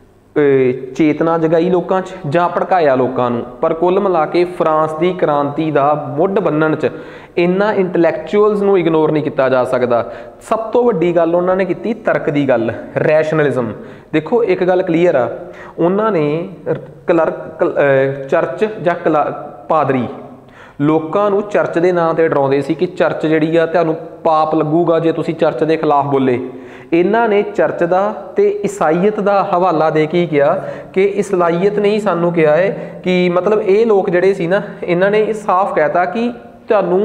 ਚੇਤਨਾ ਜਗਾਈ ਲੋਕਾਂ 'ਚ ਜਾਂ ਭੜਕਾਇਆ ਲੋਕਾਂ ਨੂੰ। ਪਰ ਕੁੱਲ ਮਿਲਾ ਕੇ ਫਰਾਂਸ ਦੀ ਕ੍ਰਾਂਤੀ ਦਾ ਮੁੱਢ ਬੰਨਣ 'ਚ ਇਹਨਾਂ ਇੰਟਲੈਕਚੁਅਲਸ ਨੂੰ ਇਗਨੋਰ ਨਹੀਂ ਕੀਤਾ ਜਾ ਸਕਦਾ। ਸਭ ਤੋਂ ਵੱਡੀ ਗੱਲ ਉਹਨਾਂ ਨੇ ਕੀਤੀ ਤਰਕ ਦੀ ਗੱਲ, ਰੈਸ਼ਨਲਿਜ਼ਮ। ਦੇਖੋ ਇੱਕ ਗੱਲ ਕਲੀਅਰ ਆ, ਉਹਨਾਂ ਨੇ ਕਲਰਕ ਚਰਚ ਜਾਂ ਕਲਾ ਪਾਦਰੀ ਲੋਕਾਂ ਨੂੰ ਚਰਚ ਦੇ ਨਾਂ 'ਤੇ ਡਰਾਉਂਦੇ ਸੀ ਕਿ ਚਰਚ ਜਿਹੜੀ ਆ ਤੁਹਾਨੂੰ ਪਾਪ ਲੱਗੂਗਾ ਜੇ ਤੁਸੀਂ ਚਰਚ ਦੇ ਖਿਲਾਫ ਬੋਲੇ। इन्हां ने चर्च का ते ईसाईयत का हवाला दे के किया कि इस्लाईयत ने ही सानू कहा है कि मतलब ये लोग जिहड़े सी ना इन्हां ने साफ कहता कि तुहानू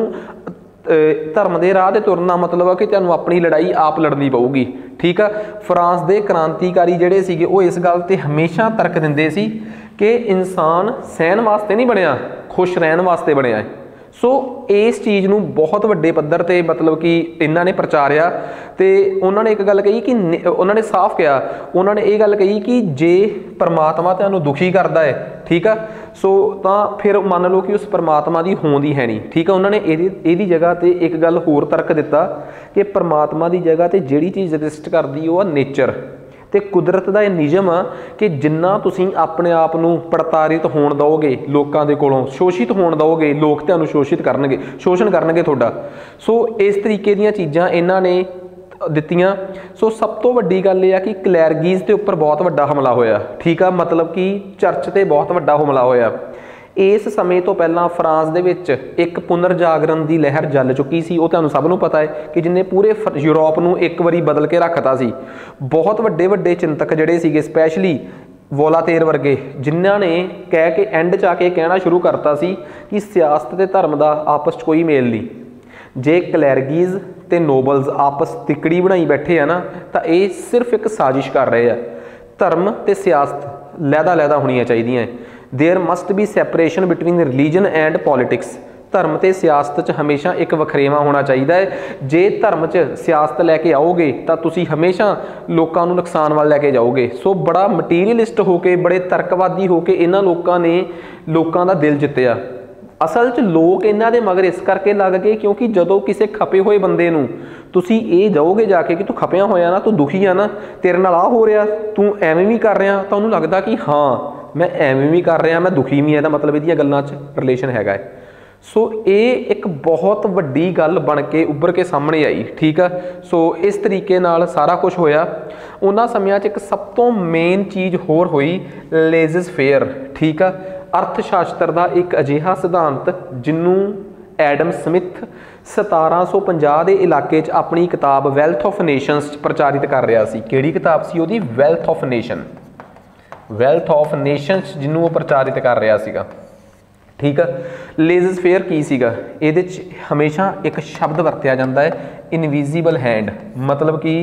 धर्म के राह ते तुरना मतलब है कि तुहानू अपनी लड़ाई आप लड़नी पऊगी। ठीक है, फ्रांस के क्रांतिकारी जिहड़े सीगे वो इस गल ते हमेशा तर्क दिंदे सी कि इंसान सहन वास्ते नहीं बनया, खुश रहन वास्ते बनया है। सो इस चीज़ नूं बहुत वड्डे पद्धर ते मतलब कि इन्हां ने प्रचारिया ते उन्होंने एक गल कही कि उन्होंने साफ कहा, उन्होंने ये गल कही कि जे परमात्मा तुहानूं दुखी करता है, ठीक है, सो तां फिर मान लो कि उस परमात्मा की होंद ही है नहीं। ठीक है, उन्होंने इहदी जगह ते एक गल होर तर्क दिता कि परमात्मा की जगह ते जिहड़ी चीज़ एग्जिस्ट करदी वो नेचर ते कुदरत का यह नियम आ कि जिन्ना तुसीं अपने आप नूं प्रताड़ित होण दोगे, लोकां दे कोलों शोषित होण दोगे, लोग तुहानूं शोषित करनगे, शोषण करनगे तुहाडा। सो इस तरीके दीयां चीज़ां इन्हां ने दित्तियां। सो सब तो वड्डी गल यह कि क्लैरगीज़ के उपर बहुत वड्डा हमला होया। ठीक है, मतलब कि चर्च ते बहुत वड्डा हमला होया। इस समय तो पहला फ्रांस दे विच एक पुनर्जागरण की लहर चल चुकी सी, वो तुहानूं सब नूं पता है कि जिन्हें पूरे यूरोप नूं एक बारी बदल के रखता सी। बहुत वड्डे वड्डे चिंतक जिहड़े सीगे स्पैशली वोलातेर वर्गे, जिन्हां ने कह के एंड च आके कहना शुरू करता सी कि सियासत ते धर्म का आपस च कोई मेल नहीं। जे क्लैरगीज़ ते नोबल्स आपस तिकड़ी बनाई बैठे है ना तो ये सिर्फ एक साजिश कर रहे हैं। धर्म ते सियासत लैदा लैदा होनियां चाहिए। There must be separation between religion and politics. धर्म ते सियासत च हमेशा एक वखरेवा होना चाहिए है। जे धर्म च सियासत लैके आओगे तो तुसी हमेशा लोगों को नुकसान वाल लैके जाओगे। सो बड़ा मटीरियलिस्ट होके, बड़े तर्कवादी होके इन्हां लोगों ने लोगों का दिल जित्तिया। असल च लोग इन्हां दे मगर इस करके लग गए क्योंकि जदों किसी खपे हुए बंदे नूं तुसी ये जाओगे जाके कि तू खपिया होया ना, तू दुखी आ ना, तेरे नाल आ हो रहा, तू एवें भी कर रहा, तो उन्होंने लगता कि हाँ मैं एवें भी कर रहा, मैं दुखी भी है, मतलब इहदियां गल्लां च रिलेशन हैगा है। सो ये एक बहुत वड्डी गल बन के उभर के सामने आई। ठीक है, सो इस तरीके नाल सारा कुछ होया। उन्हां समयां च एक सब तो मेन चीज़ होर होई लेज़िस फेयर। ठीक है, अर्थशास्त्र का एक अजिहा सिद्धांत जिन्हों एडम स्मिथ सतारा सौ पंजाह के इलाके च अपनी किताब वैल्थ ऑफ नेशनस प्रचारित कर रहा सी। किहड़ी किताब सी उहदी? Wealth of nation. Wealth of nations जिन्हों वो प्रचारित कर रहा सीगा। ठीक है, लेज़िस फेयर की सीगा? इहदे च हमेशा एक शब्द वरत्या जाता है इनविजिबल हैंड, मतलब कि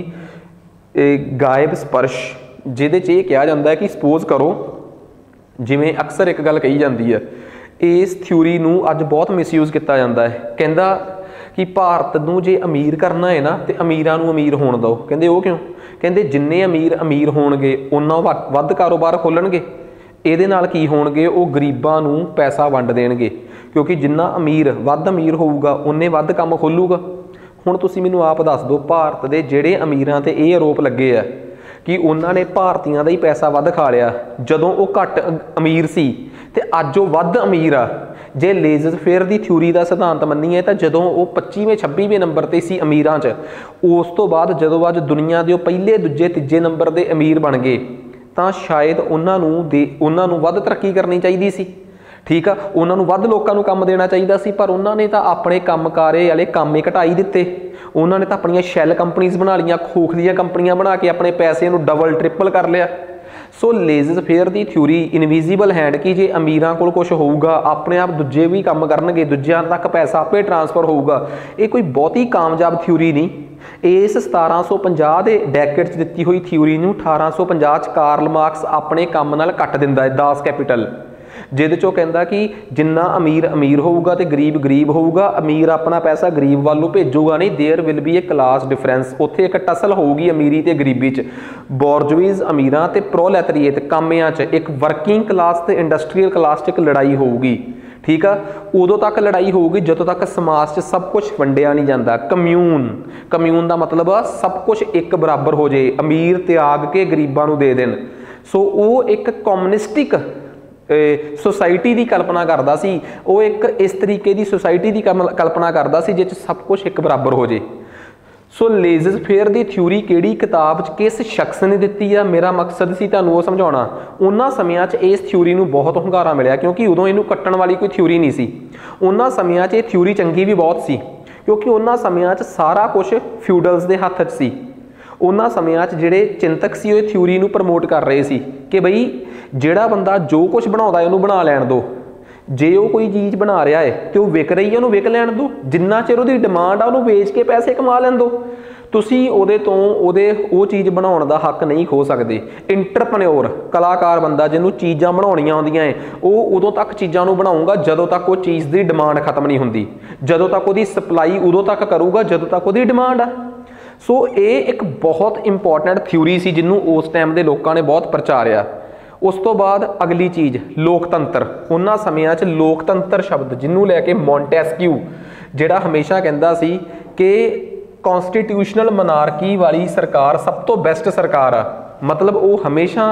गायब स्पर्श, जिहदे च ये कहा जाता है कि सपोज करो जिमें अक्सर एक गल कही जाती है, इस थ्योरी नूं अज बहुत मिसयूज किया जाता है। कहता कि भारत नूं जे अमीर करना है ना तो अमीरां नूं अमीर होण दो। कहते वो क्यों? कहते जिन्ने अमीर अमीर होणगे उन्ना वध कारोबार खोलणगे, इहदे नाल की होणगे वो गरीबां नूं पैसा वंड देणगे, क्योंकि जिन्ना अमीर वध अमीर होऊगा उन्ने वध काम खोलूगा। हुण तुसीं मैनूं आप दस दो भारत दे जिहड़े अमीरां ते ये आरोप लगे आ कि उन्होंने भारतीयों का ही पैसा वध खा लिया जदों वो घट अमीर सी ते अज वो वध अमीर आ। जे लेज़िस फेयर की थ्योरी का सिद्धांत मन्नीए तो जदों वो पच्चीवें छब्बीवें नंबर पर सी अमीरां च, उस तो बाद जदों अज दुनिया के पहले दूजे तीजे नंबर के अमीर बन गए तो शायद उन्होंने दे उन्होंने वध तरक्की करनी चाहिए सी। ठीक है, उन्होंने वध लोगों को काम देना चाहिए सी, पर उन्होंने तो अपने काम कारे वाले काम ही घटाई दिते। उन्होंने तो अपन शैल कंपनीज बना लिया, खोखलियां कंपनियां बना के अपने पैसे को डबल ट्रिपल कर लिया। सो लेज़िस फेयर की थ्योरी इनविजिबल हैंड कि जे अमीरां कोल कुछ होऊगा अपने आप दूजे भी काम करनगे, दूजियां तक पैसा आपे ट्रांसफर होऊगा, ये कोई बहुती कामयाब थ्योरी नहीं। इस सतारा सौ पंजाह के डैकेड च दिती हुई थ्योरी नूं अठारह सौ पंजाह च कार्ल मार्क्स अपने काम नाल कट दिंदा है दास कैपिटल, जिहदे चों कहंदा कि जिन्ना अमीर अमीर होऊगा ते गरीब गरीब होऊगा, अमीर अपना पैसा गरीब वालों भेजूगा नहीं, there will be a class difference, उत्थे एक टसल होऊगी अमीरी ते गरीबी च। बॉर्जवीज अमीरां ते प्रोलैतरीएट कामियां च, एक वर्किंग क्लास ते इंडस्ट्रीयल क्लास च एक लड़ाई होऊगी। ठीक है, उदों तक लड़ाई होगी जदों तक समाज से सब कुछ वंडिया नहीं जाता। कम्यून कम्यून का मतलब आ सब कुछ एक बराबर हो जाए, अमीर त्याग के गरीबां नूं दे देन। सो वो एक कम्युनिस्टिक सोसाइटी की कल्पना करता सी, वो एक इस तरीके की सोसाइटी की कल्पना करता सी जिस सब कुछ एक बराबर हो जाए। सो लेज़िस फेयर की थ्योरी किहड़ी किताब किस शख्स ने दी है, मेरा मकसद सी तुहानूं वो समझाउणा। उन्हां समयां च इस थ्योरी नूं बहुत हुंगारा मिलिया क्योंकि उदों इहनूं कट्टण वाली कोई थ्योरी नहीं सी। उन्हां समयां च ये थ्योरी चंगी भी बहुत सी क्योंकि उन्हां समयां च सारा कुछ फ्यूडल्स के हत्थ च सी। ਉਹਨਾਂ ਸਮਿਆਂ 'ਚ ਜਿਹੜੇ ਚਿੰਤਕ ਸੀ ਉਹ ਥਿਊਰੀ ਨੂੰ ਪ੍ਰਮੋਟ ਕਰ ਰਹੇ ਸੀ ਕਿ ਬਈ ਜਿਹੜਾ ਬੰਦਾ ਜੋ ਕੁਝ ਬਣਾਉਂਦਾ ਉਹਨੂੰ ਬਣਾ ਲੈਣ ਦਿਓ, ਜੇ ਉਹ ਕੋਈ ਚੀਜ਼ ਬਣਾ ਰਿਹਾ ਹੈ ਤੇ ਉਹ ਵਿਕ ਰਹੀ ਹੈ ਉਹਨੂੰ ਵਿਕ ਲੈਣ ਦਿਓ, ਜਿੰਨਾ ਚਿਰ ਉਹਦੀ ਡਿਮਾਂਡ ਆ ਉਹਨੂੰ ਵੇਚ ਕੇ ਪੈਸੇ ਕਮਾ ਲੈਣ ਦਿਓ, ਤੁਸੀਂ ਉਹਦੇ ਤੋਂ ਉਹਦੇ ਉਹ ਚੀਜ਼ ਬਣਾਉਣ ਦਾ ਹੱਕ ਨਹੀਂ ਖੋ ਸਕਦੇ। ਇੰਟਰਪ੍ਰੈਨਿਓਰ ਕਲਾਕਾਰ ਬੰਦਾ ਜਿਹਨੂੰ ਚੀਜ਼ਾਂ ਬਣਾਉਣੀਆਂ ਆਉਂਦੀਆਂ ਹੈ ਉਹ ਉਦੋਂ ਤੱਕ ਚੀਜ਼ਾਂ ਨੂੰ ਬਣਾਊਗਾ ਜਦੋਂ ਤੱਕ ਉਹ ਚੀਜ਼ ਦੀ ਡਿਮਾਂਡ ਖਤਮ ਨਹੀਂ ਹੁੰਦੀ, ਜਦੋਂ ਤੱਕ ਉਹਦੀ ਸਪਲਾਈ ਉਦੋਂ ਤੱਕ ਕਰੂਗਾ ਜਦੋਂ ਤੱਕ ਉਹਦੀ ਡਿਮਾਂਡ ਆ। ਸੋ ਇਹ ਇੱਕ ਬਹੁਤ ਇੰਪੋਰਟੈਂਟ ਥਿਊਰੀ ਸੀ ਜਿਹਨੂੰ ਉਸ ਟਾਈਮ ਦੇ ਲੋਕਾਂ ਨੇ ਬਹੁਤ ਪ੍ਰਚਾਰਿਆ। ਉਸ ਤੋਂ ਬਾਅਦ ਅਗਲੀ ਚੀਜ਼ ਲੋਕਤੰਤਰ। ਉਹਨਾਂ ਸਮਿਆਂ 'ਚ ਲੋਕਤੰਤਰ ਸ਼ਬਦ ਜਿਹਨੂੰ ਲੈ ਕੇ ਮੌਂਟੈਸਕਿਊ ਜਿਹੜਾ ਹਮੇਸ਼ਾ ਕਹਿੰਦਾ ਸੀ ਕਿ ਕੌਂਸਟੀਟਿਊਸ਼ਨਲ ਮਨਾਰਕੀ ਵਾਲੀ ਸਰਕਾਰ ਸਭ ਤੋਂ ਬੈਸਟ ਸਰਕਾਰ ਆ, ਮਤਲਬ ਉਹ ਹਮੇਸ਼ਾ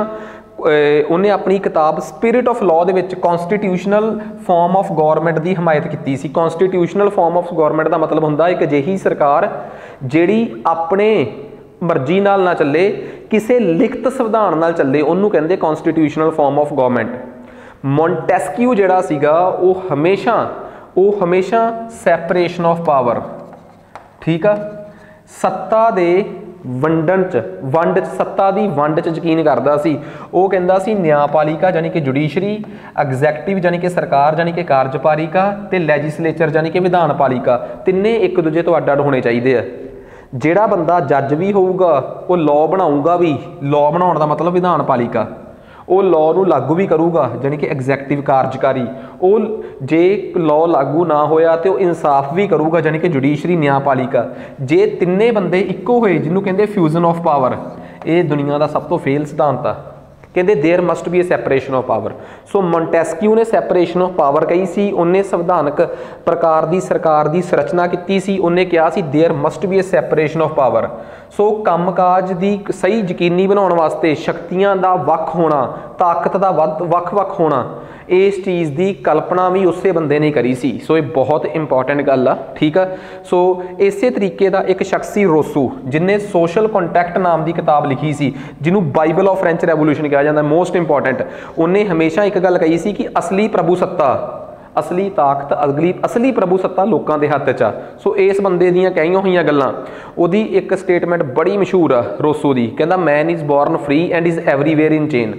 ਉਹਨੇ ਆਪਣੀ ਕਿਤਾਬ ਸਪਿਰਿਟ ਆਫ ਲਾਅ ਦੇ ਵਿੱਚ ਕੌਂਸਟੀਟਿਊਸ਼ਨਲ ਫਾਰਮ ਆਫ ਗੌਰਮੈਂਟ ਦੀ ਹਮਾਇਤ ਕੀਤੀ ਸੀ। ਕੌਂਸਟੀਟਿਊਸ਼ਨਲ ਫਾਰਮ ਆਫ ਗੌਰਮੈਂਟ ਦਾ ਮਤਲਬ ਹੁੰਦਾ ਇੱਕ ਅਜਿਹੀ ਸਰਕਾਰ ਜਿਹੜੀ ਆਪਣੇ ਮਰਜ਼ੀ ਨਾਲ ਨਾ ਚੱਲੇ, ਕਿਸੇ ਲਿਖਤ ਸੰਵਿਧਾਨ ਨਾਲ ਚੱਲੇ, ਉਹਨੂੰ ਕਹਿੰਦੇ constitutional form of government. Montesquieu ਜਿਹੜਾ ਸੀਗਾ ਉਹ ਹਮੇਸ਼ਾ ਉਹ ਹਮੇਸ਼ਾ ਸੈਪਰੇਸ਼ਨ ਆਫ ਪਾਵਰ, ਠੀਕ ਆ, ਸੱਤਾ ਦੇ ਵੰਡਣ 'ਚ ਵੰਡ 'ਚ ਸੱਤਾ ਦੀ ਵੰਡ 'ਚ ਯਕੀਨ ਕਰਦਾ ਸੀ। ਉਹ ਕਹਿੰਦਾ ਸੀ ਨਿਆਂਪਾਲਿਕਾ ਯਾਨੀ ਕਿ ਜੁਡੀਸ਼ਰੀ, ਐਗਜ਼ੈਕਟਿਵ ਯਾਨੀ ਕਿ ਸਰਕਾਰ ਯਾਨੀ ਕਿ ਕਾਰਜਪਾਲਿਕਾ, ਤੇ ਲੈਜਿਸਲੇਚਰ ਯਾਨੀ ਕਿ ਵਿਧਾਨ ਪਾਲਿਕਾ, ਤਿੰਨੇ ਇੱਕ ਦੂਜੇ ਤੋਂ ਅੱਡ ਅੱਡ ਹੋਣੇ ਚਾਹੀਦੇ ਆ। ਜਿਹੜਾ ਬੰਦਾ ਜੱਜ ਵੀ ਹੋਊਗਾ ਉਹ ਲਾਅ ਬਣਾਊਗਾ ਵੀ, ਲਾਅ ਬਣਾਉਣ ਦਾ ਮਤਲਬ ਵਿਧਾਨ ਪਾਲਿਕਾ, ਉਹ ਲਾਅ ਨੂੰ ਲਾਗੂ ਵੀ ਕਰੂਗਾ ਜਾਣੀ ਕਿ ਐਗਜ਼ੈਕਟਿਵ ਕਾਰਜਕਾਰੀ, ਉਹ ਜੇ ਲਾਅ ਲਾਗੂ ਨਾ ਹੋਇਆ ਤੇ ਉਹ ਇਨਸਾਫ ਵੀ ਕਰੂਗਾ ਜਾਣੀ ਕਿ ਜੁਡੀਸ਼ਰੀ ਨਿਆਂਪਾਲਿਕਾ। ਜੇ ਤਿੰਨੇ ਬੰਦੇ ਇੱਕੋ ਹੋਏ ਜਿਹਨੂੰ ਕਹਿੰਦੇ ਫਿਊਜ਼ਨ ਆਫ ਪਾਵਰ, ਇਹ ਦੁਨੀਆ ਦਾ ਸਭ ਤੋਂ ਫੇਲ ਸਿਧਾਂਤ ਆ। ਕਹਿੰਦੇ there must be a separation of power. So Montesquieu ਨੇ ਸੈਪਰੇਸ਼ਨ ਆਫ ਪਾਵਰ ਕਹੀ ਸੀ, ਉਹਨੇ ਸੰਵਿਧਾਨਕ ਪ੍ਰਕਾਰ ਦੀ ਸਰਕਾਰ ਦੀ ਸੰਰਚਨਾ ਕੀਤੀ ਸੀ। ਉਹਨੇ ਕਿਹਾ ਸੀ there must be a separation of power. So ਕੰਮਕਾਜ ਦੀ ਸਹੀ ਯਕੀਨੀ ਬਣਾਉਣ ਵਾਸਤੇ ਸ਼ਕਤੀਆਂ ਦਾ ਵੱਖ ਹੋਣਾ, ਤਾਕਤ ਦਾ ਵੱਧ ਵੱਖ ਵੱਖ ਹੋਣਾ, ਇਸ ਚੀਜ਼ ਦੀ ਕਲਪਨਾ ਵੀ ਉਸੇ ਬੰਦੇ ਨੇ ਕਰੀ ਸੀ। ਸੋ ਇਹ ਬਹੁਤ ਇੰਪੋਰਟੈਂਟ ਗੱਲ ਆ, ਠੀਕ ਆ। ਸੋ ਇਸੇ ਤਰੀਕੇ ਦਾ ਇੱਕ ਸ਼ਖਸ ਸੀ ਰੋਸੂ, ਜਿਹਨੇ ਸੋਸ਼ਲ ਕੰਟੈਕਟ ਨਾਮ ਦੀ ਕਿਤਾਬ ਲਿਖੀ ਸੀ, ਜਿਹਨੂੰ ਬਾਈਬਲ ਆਫ ਫ੍ਰੈਂਚ ਰੈਵੋਲੂਸ਼ਨ ਕਿਹਾ ਜਾਂਦਾ, ਮੋਸਟ ਇੰਪੋਰਟੈਂਟ। ਉਹਨੇ ਹਮੇਸ਼ਾ ਇੱਕ ਗੱਲ ਕਹੀ ਸੀ ਕਿ ਅਸਲੀ ਪ੍ਰਭੂ ਸੱਤਾ, ਅਸਲੀ ਤਾਕਤ, ਅਗਲੀ ਅਸਲੀ ਪ੍ਰਭੂ ਸੱਤਾ ਲੋਕਾਂ ਦੇ ਹੱਥ 'ਚ ਆ। ਸੋ ਇਸ ਬੰਦੇ ਦੀਆਂ ਕਹੀਆਂ ਹੋਈਆਂ ਗੱਲਾਂ, ਉਹਦੀ ਇੱਕ ਸਟੇਟਮੈਂਟ ਬੜੀ ਮਸ਼ਹੂਰ ਆ ਰੋਸੋ ਦੀ, ਕਹਿੰਦਾ man is born free and is everywhere in chain.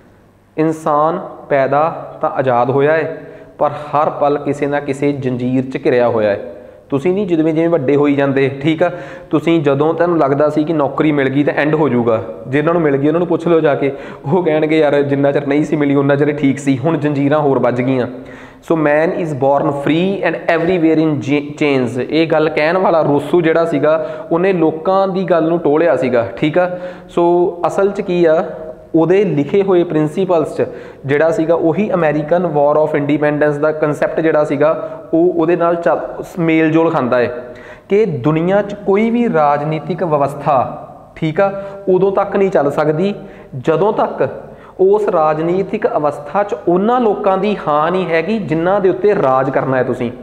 ਇਨਸਾਨ ਪੈਦਾ ਤਾਂ ਆਜ਼ਾਦ ਹੋਇਆ ਹੈ ਪਰ ਹਰ ਪਲ ਕਿਸੇ ਨਾ ਕਿਸੇ ਜੰਜੀਰ 'ਚ ਘਿਰਿਆ ਹੋਇਆ ਹੈ। ਤੁਸੀਂ ਨਹੀਂ ਜਿਵੇਂ ਜਿਵੇਂ ਵੱਡੇ ਹੋਈ ਜਾਂਦੇ, ਠੀਕ ਆ, ਤੁਸੀਂ ਜਦੋਂ ਤੁਹਾਨੂੰ ਲੱਗਦਾ ਸੀ ਕਿ ਨੌਕਰੀ ਮਿਲ ਗਈ ਤਾਂ ਐਂਡ ਹੋ ਜਾਊਗਾ, ਜਿਹਨਾਂ ਨੂੰ ਮਿਲ ਗਈ ਉਹਨਾਂ ਨੂੰ ਪੁੱਛ ਲਓ ਜਾ ਕੇ, ਉਹ ਕਹਿਣਗੇ ਯਾਰ ਜਿੰਨਾ ਚਿਰ ਨਹੀਂ ਸੀ ਮਿਲੀ ਉਹਨਾਂ ਚਿਰ ਠੀਕ ਸੀ, ਹੁਣ ਜੰਜੀਰਾਂ ਹੋਰ ਵੱਜ ਗਈਆਂ। So man is born free and everywhere in chains. ਇਹ ਗੱਲ ਕਹਿਣ ਵਾਲਾ ਰੋਸੂ ਜਿਹੜਾ ਸੀਗਾ ਉਹਨੇ ਲੋਕਾਂ ਦੀ ਗੱਲ ਨੂੰ ਟੋਲਿਆ ਸੀਗਾ, ਠੀਕ ਆ। ਸੋ ਅਸਲ 'ਚ ਕੀ ਆ, ਉਹਦੇ ਲਿਖੇ ਹੋਏ ਪ੍ਰਿੰਸੀਪਲਸ 'ਚ ਜਿਹੜਾ ਸੀਗਾ ਉਹੀ ਅਮਰੀਕਨ ਵਾਰ ਆਫ ਇੰਡੀਪੈਂਡੈਂਸ ਦਾ ਕੰਸੈਪਟ ਜਿਹੜਾ ਸੀਗਾ ਉਹ ਉਹਦੇ ਨਾਲ ਚੱਲ ਮੇਲ ਜੋਲ ਖਾਂਦਾ ਹੈ ਕਿ ਦੁਨੀਆ 'ਚ ਕੋਈ ਵੀ ਰਾਜਨੀਤਿਕ ਵਿਵਸਥਾ, ਠੀਕ ਆ, ਉਦੋਂ ਤੱਕ ਨਹੀਂ ਚੱਲ ਸਕਦੀ ਜਦੋਂ ਤੱਕ ਉਸ ਰਾਜਨੀਤਿਕ ਅਵਸਥਾ 'ਚ ਉਹਨਾਂ ਲੋਕਾਂ ਦੀ ਹਾਂ ਨਹੀਂ ਹੈਗੀ ਜਿਨ੍ਹਾਂ ਦੇ ਉੱਤੇ ਰਾਜ ਕਰਨਾ ਹੈ ਤੁਸੀਂ।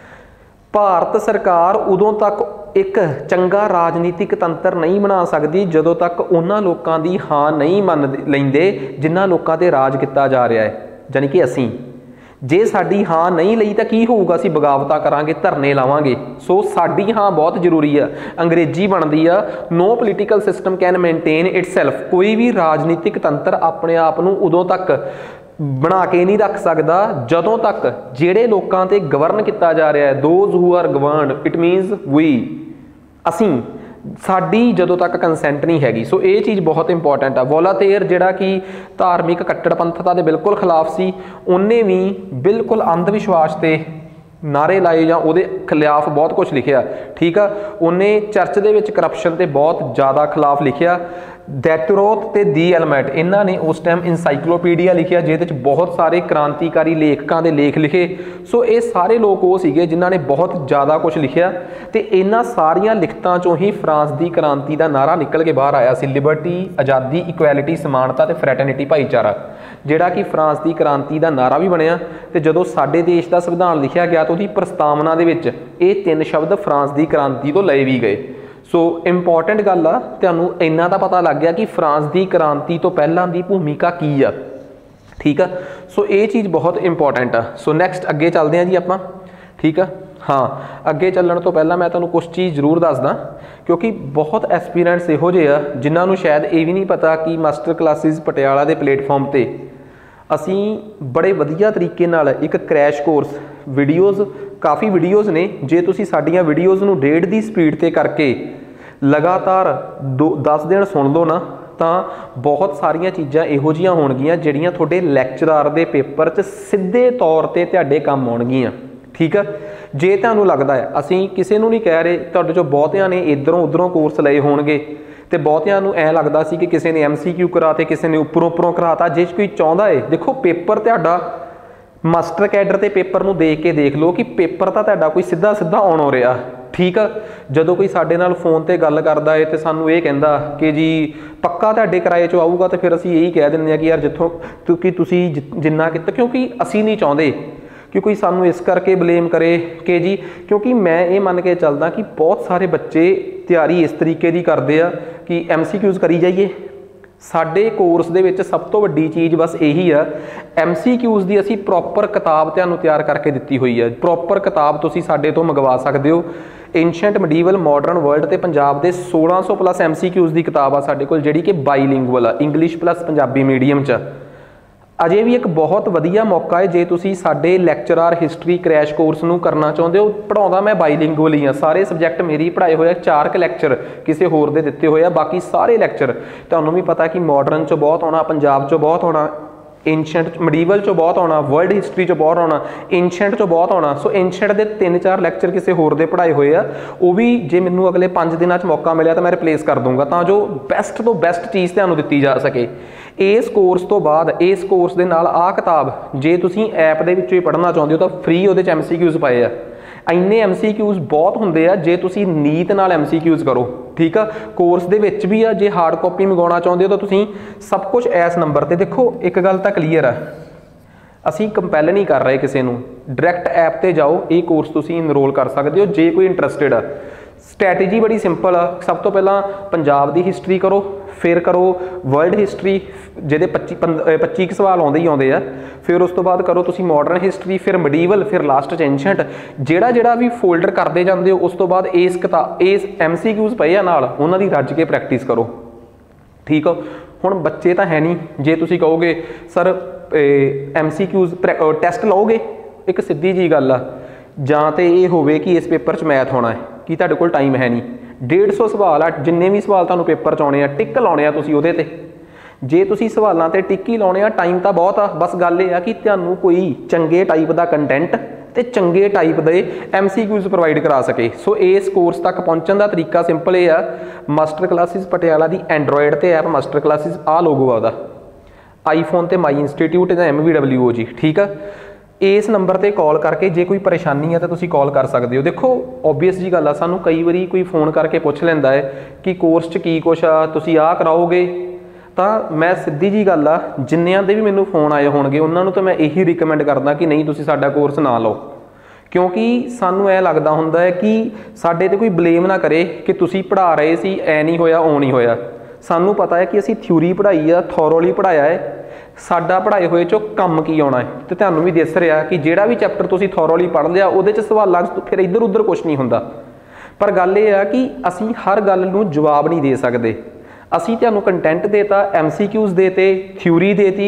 ਭਾਰਤ ਸਰਕਾਰ ਉਦੋਂ ਤੱਕ ਇੱਕ ਚੰਗਾ ਰਾਜਨੀਤਿਕ ਤੰਤਰ ਨਹੀਂ ਬਣਾ ਸਕਦੀ ਜਦੋਂ ਤੱਕ ਉਹਨਾਂ ਲੋਕਾਂ ਦੀ ਹਾਂ ਨਹੀਂ ਮੰਨ ਲੈਂਦੇ ਜਿਨ੍ਹਾਂ ਲੋਕਾਂ 'ਤੇ ਰਾਜ ਕੀਤਾ ਜਾ ਰਿਹਾ ਹੈ, ਜਾਣੀ ਕਿ ਅਸੀਂ। ਜੇ ਸਾਡੀ ਹਾਂ ਨਹੀਂ ਲਈ ਤਾਂ ਕੀ ਹੋਊਗਾ, ਅਸੀਂ ਬਗਾਵਤਾਂ ਕਰਾਂਗੇ, ਧਰਨੇ ਲਾਵਾਂਗੇ। ਸੋ ਸਾਡੀ ਹਾਂ ਬਹੁਤ ਜ਼ਰੂਰੀ ਆ। ਅੰਗਰੇਜ਼ੀ ਬਣਦੀ ਆ no political system can maintain itself. ਕੋਈ ਵੀ ਰਾਜਨੀਤਿਕ ਤੰਤਰ ਆਪਣੇ ਆਪ ਨੂੰ ਉਦੋਂ ਤੱਕ ਬਣਾ ਕੇ ਨਹੀਂ ਰੱਖ ਸਕਦਾ ਜਦੋਂ ਤੱਕ ਜਿਹੜੇ ਲੋਕਾਂ 'ਤੇ ਗਵਰਨ ਕੀਤਾ ਜਾ ਰਿਹਾ ਹੈ, those who are governed, it means we, ਅਸੀਂ, ਸਾਡੀ ਜਦੋਂ ਤੱਕ ਕੰਸੈਂਟ ਨਹੀਂ ਹੈਗੀ। ਸੋ ਇਹ ਚੀਜ਼ ਬਹੁਤ ਇੰਪੋਰਟੈਂਟ ਆ। ਵੋਲਾਤੇਰ ਜਿਹੜਾ ਕਿ ਧਾਰਮਿਕ ਕੱਟੜਪੰਥਤਾ ਦੇ ਬਿਲਕੁਲ ਖਿਲਾਫ ਸੀ, ਉਹਨੇ ਵੀ ਬਿਲਕੁਲ ਅੰਧ ਵਿਸ਼ਵਾਸ 'ਤੇ ਨਾਰੇ ਲਾਏ ਜਾਂ ਉਹਦੇ ਖਿਲਾਫ ਬਹੁਤ ਕੁਝ ਲਿਖਿਆ, ਠੀਕ ਆ। ਉਹਨੇ ਚਰਚ ਦੇ ਵਿੱਚ ਕਰਪਸ਼ਨ 'ਤੇ ਬਹੁਤ ਜ਼ਿਆਦਾ ਖਿਲਾਫ ਲਿਖਿਆ। ਦੈਟਰੋਥ ਤੇ ਦੀ ਐਲਮੈਟ, ਇਹਨਾਂ ਨੇ ਉਸ ਟਾਈਮ ਇਨਸਾਈਕਲੋਪੀਡੀਆ ਲਿਖਿਆ ਜਿਹਦੇ ਵਿੱਚ ਬਹੁਤ ਸਾਰੇ ਕ੍ਰਾਂਤੀਕਾਰੀ ਲੇਖਕਾਂ ਦੇ ਲੇਖ ਲਿਖੇ। ਸੋ ਇਹ ਸਾਰੇ ਲੋਕ ਉਹ ਸੀਗੇ ਜਿਨ੍ਹਾਂ ਨੇ ਬਹੁਤ ਜ਼ਿਆਦਾ ਕੁਝ ਲਿਖਿਆ ਤੇ ਇਹਨਾਂ ਸਾਰੀਆਂ ਲਿਖਤਾਂ 'ਚੋਂ ਹੀ ਫਰਾਂਸ ਦੀ ਕ੍ਰਾਂਤੀ ਦਾ ਨਾਰਾ ਨਿਕਲ ਕੇ ਬਾਹਰ ਆਇਆ ਸੀ, ਲਿਬਰਟੀ, ਆਜ਼ਾਦੀ, ਇਕੁਐਲਿਟੀ, ਸਮਾਨਤਾ ਤੇ ਫਰੈਟਰਨਿਟੀ, ਭਾਈਚਾਰਾ, ਜਿਹੜਾ ਕਿ ਫਰਾਂਸ ਦੀ ਕ੍ਰਾਂਤੀ ਦਾ ਨਾਰਾ ਵੀ ਬਣਿਆ। ਤੇ ਜਦੋਂ ਸਾਡੇ ਦੇਸ਼ ਦਾ ਸੰਵਿਧਾਨ ਲਿਖਿਆ ਗਿਆ ਤਾਂ ਉਹਦੀ ਪ੍ਰਸਤਾਵਨਾ ਦੇ ਵਿੱਚ ਇਹ ਤਿੰਨ ਸ਼ਬਦ ਫਰਾਂਸ ਦੀ ਕ੍ਰਾਂਤੀ ਤੋਂ ਲਏ ਵੀ ਗਏ। ਸੋ ਇੰਪੋਰਟੈਂਟ ਗੱਲ ਆ, ਤੁਹਾਨੂੰ ਇੰਨਾ ਤਾਂ ਪਤਾ ਲੱਗ ਗਿਆ ਕਿ ਫਰਾਂਸ ਦੀ ਕ੍ਰਾਂਤੀ ਤੋਂ ਪਹਿਲਾਂ ਦੀ ਭੂਮਿਕਾ ਕੀ ਆ, ਠੀਕ ਆ। ਸੋ ਇਹ ਚੀਜ਼ ਬਹੁਤ ਇੰਪੋਰਟੈਂਟ ਆ। ਸੋ ਨੈਕਸਟ ਅੱਗੇ ਚੱਲਦੇ ਹਾਂ ਜੀ ਆਪਾਂ, ਠੀਕ ਆ। हाँ अगे चलण तो पहला मैं तुहानूं कुछ चीज़ जरूर दसदा, क्योंकि बहुत एस्पीरेंट्स इहो जिहे आ जिन्हां नूं शायद ये भी नहीं पता कि मास्टर क्लासिस पटियाला के प्लेटफॉर्म ते असी बड़े वधिया तरीके नाल एक क्रैश कोर्स वीडियोज़ काफ़ी वीडियोज़ ने, जे तुसीं साडीआं वीडियोज़ नूं डेढ़ दी स्पीड ते करके लगातार दो दस दिन सुन लो ना, तो बहुत सारिया चीज़ां इहो जिहियां होणगीਆਂ ਜਿਹੜੀਆਂ ਤੁਹਾਡੇ ਲੈਕਚਰਾਰ ਦੇ पेपर च सीधे तौर ते ਤੁਹਾਡੇ ਕੰਮ ਆਉਣਗੀਆਂ। ठीक है, जे तुहानूं लगदा है असीं किसी नूं नहीं कह रहे, तुहाडे चों बहुतिआं ने इधरों उधरों कोर्स लए होणगे ते बहुतिआं नूं ऐ लगदा सी कि किसी ने एम सी क्यू कराते, किसी ने उपरों उपरों कराता। जे कोई चाहुंदा है, देखो पेपर तुहाडा मास्टर कैडर ते पेपर नूं देख के देख लो कि पेपर तां तुहाडा कोई सीधा सीधा आउणों रिहा। ठीक है, जदों कोई साडे नाल फोन ते गल करदा है तो सानूं ये कहंदा कि जी पक्का तुहाडे किराए चों आऊगा, तो फिर असीं यही कह दिंदे आ कि यार जिथों क्योंकि तुसीं जिन्ना किता, क्योंकि असीं नहीं चाहुंदे कि कोई सानू इस करके ब्लेम करे कि जी, क्योंकि मैं ये मन के चलदा कि बहुत सारे बच्चे तैयारी इस तरीके की करते हैं कि एम सी क्यूज़ करी जाइए। साडे कोर्स दे विच सब तो वड्डी चीज़ बस यही है, एम सी क्यूज़ की असी प्रॉपर किताब तुहानूं तैयार करके दित्ती हुई है। प्रॉपर किताब तुसीं साडे तो मंगवा सकते हो। एंशेंट मडीवल मॉडर्न वर्ल्ड ते पंजाब दे सोलह सौ प्लस एम सी क्यूज़ की किताब आ साडे कोल, जिहड़ी कि बाईलिंगुअल आ, इंग्लिश प्लस पंजाबी मीडियम च। अजे भी एक बहुत वधिया मौका है जे तुसीं साडे लैक्चरार हिस्टरी क्रैश कोर्स नूं करना चाहुंदे हो। पढ़ाउंदा मैं बाईलिंगुअल ही हाँ, सारे सबजैक्ट मेरे ही पढ़ाए हुए, चार क लैक्चर किसी होर दे दिते हुए, बाकी सारे लैक्चर तुहानूं भी पता कि मॉडर्न चों बहुत आउणा, पंजाब चों बहुत आउणा, एंशेंट मडीवल चो बहुत आना, वर्ल्ड हिस्टरी चो बहुत आना, एंशेंट चो बहुत आना। सो एंशेंट के तीन चार लैक्चर किसी होर दे पढ़ाए हुए आ, वो भी जे मैनूं अगले पाँच दिनों मौका मिले तो मैं रिप्लेस कर दूंगा, तो जो बेस्ट तो बेस्ट चीज़ तुहानूं दित्ती जा सके। इस कोर्स तो बाद इस कोर्स के नाल आ किताब जे तुसीं ऐप दे विचों ही पढ़ना चाहुंदे हो तो फ्री उहदे च एम सी क्यूज़ पाए आ। इन्ने एम सी क्यूज़ बहुत होंदे आ जे तुसीं नीत नाल एम सी क्यूज़ करो। ठीक है, कोर्स दे विच भी आ, जे हार्ड कॉपी मंगवाउणा चाहुंदे हो तो तुसीं सब कुछ इस नंबर ते देखो। एक गल तां क्लीयर है, असीं कंपैल नहीं कर रहे किसी नूं, डायरैक्ट ऐप ते जाओ, ये कोर्स तुसीं इनरोल कर सकते हो जे कोई इंटरस्टिड आ। स्ट्रैटेजी बड़ी सिंपल आ, सब तो पहला पंजाब की हिस्टरी करो, फिर करो वर्ल्ड हिस्टरी जिहदे पच्ची पच्ची क सवाल आउंदे ही आउंदे आ, फिर उस तो बाद करो तुसीं मॉडर्न हिस्टरी, फिर मडीवल, फिर लास्ट च एंशेंट। जिहड़ा जिहड़ा भी फोल्डर करते जांदे हो उस तो बाद इस किताब इस एम सी क्यूज़ पए आ नाल, उन्हां दी रज के प्रैक्टिस करो। ठीक है, हुण बच्चे तां है नहीं, जे तुसीं कहोगे sir M C Qs test लओगे, एक सीधी जी गल आ, जां ते ये होवे कि इस पेपर च मैथ होना है कि तुहाडे कोल टाइम है नहीं, डेढ़ सौ सवाल आ, जिन्ने भी सवाल तुहानूं पेपर च आउणे आ, टिक लाउणे आ तुसीं उहदे ते। जे तुसीं सवालां ते टिक ही लाउणे आ, टाइम तां बहुत आ, बस गल ये आ कि तुहानूं कोई चंगे टाइप दा कंटेंट ते चंगे टाइप दे एम सी क्यूज़ प्रोवाइड करा सके। सो इस कोर्स तक पहुंचण दा तरीका सिंपल ये आ, मास्टर क्लासिस पटियाला दी एंड्रॉयड ते ऐप मास्टर क्लासिस आ लोगो आ उहदा, आईफोन ते माई इंस्टीट्यूट ते M V W O G. ठीक है, इस नंबर पर कॉल करके जे कोई परेशानी है तो तुसीं कॉल कर सकते हो। देखो ओबवियस जी गल आ, सानूं कई बारी कोई फोन करके पुछ लैंदा है कि कोर्स च की कुछ आ, तुसीं आ कराओगे, तो मैं सीधी जी गल आ, जिन्नियां दे भी मैनूं फोन आए होणगे उन्हां नूं तो मैं यही रिकमेंड करदा कि नहीं तुसीं साडा कोर्स ना लो, क्योंकि सानूं ऐ लगदा हुंदा है कि साडे ते कोई ब्लेम ना करे कि तुसीं पढ़ा रहे सी, ऐ नहीं होया, ओ नहीं होया। सानूं पता है कि असीं थ्योरी पढ़ाई आ, थोरोली पढ़ाया है, साडा पढ़ाए हुए चो कम की आना है। तो तुहानूं भी दिस रहा कि जिहड़ा भी चैप्टर तुसीं थोरोली पढ़ लिया उहदे च सवालां च फिर इधर उधर कुछ नहीं हुंदा। पर गल ये आ कि असीं हर गल नूं जवाब नहीं दे सकते। असीं तुहानूं कंटेंट देता, एम सी क्यूज़ देते, थ्योरी देती।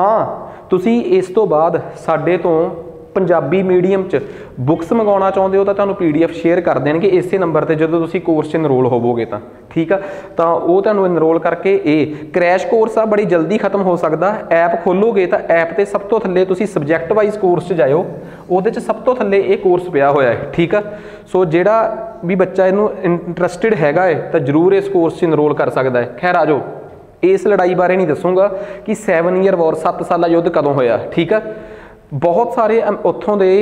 हाँ, तुसीं इस तो बाद साडे तो पंजाबी मीडियम च बुक्स मंगाउणा चाहुंदे हो तो तुहानूं पी डी एफ शेयर कर देणगे इसे नंबर ते जदों तुसीं कोर्स च इनरोल होवोगे तां। ठीक है, तो वो तुहानूं इनरोल करके ये क्रैश कोर्स आ बड़ी जल्दी खत्म हो सकदा। ऐप खोलोगे तो ऐप ते सब तो थल्ले तुसीं सबजैक्ट वाइज कोर्स च जाओ, उहदे च सब तो थल्ले ये कोर्स पिया होया है। ठीक है, सो जिहड़ा भी बच्चा इनूं इंटरस्टिड हैगा है तो जरूर इस कोर्स च इनरोल कर सकदा है। खैर आ जाओ, इस लड़ाई बारे नहीं दसूँगा कि सैवन ईयर वॉर सत्त साला युद्ध कदों होया। ठीक है, बहुत सारे उत्थों दे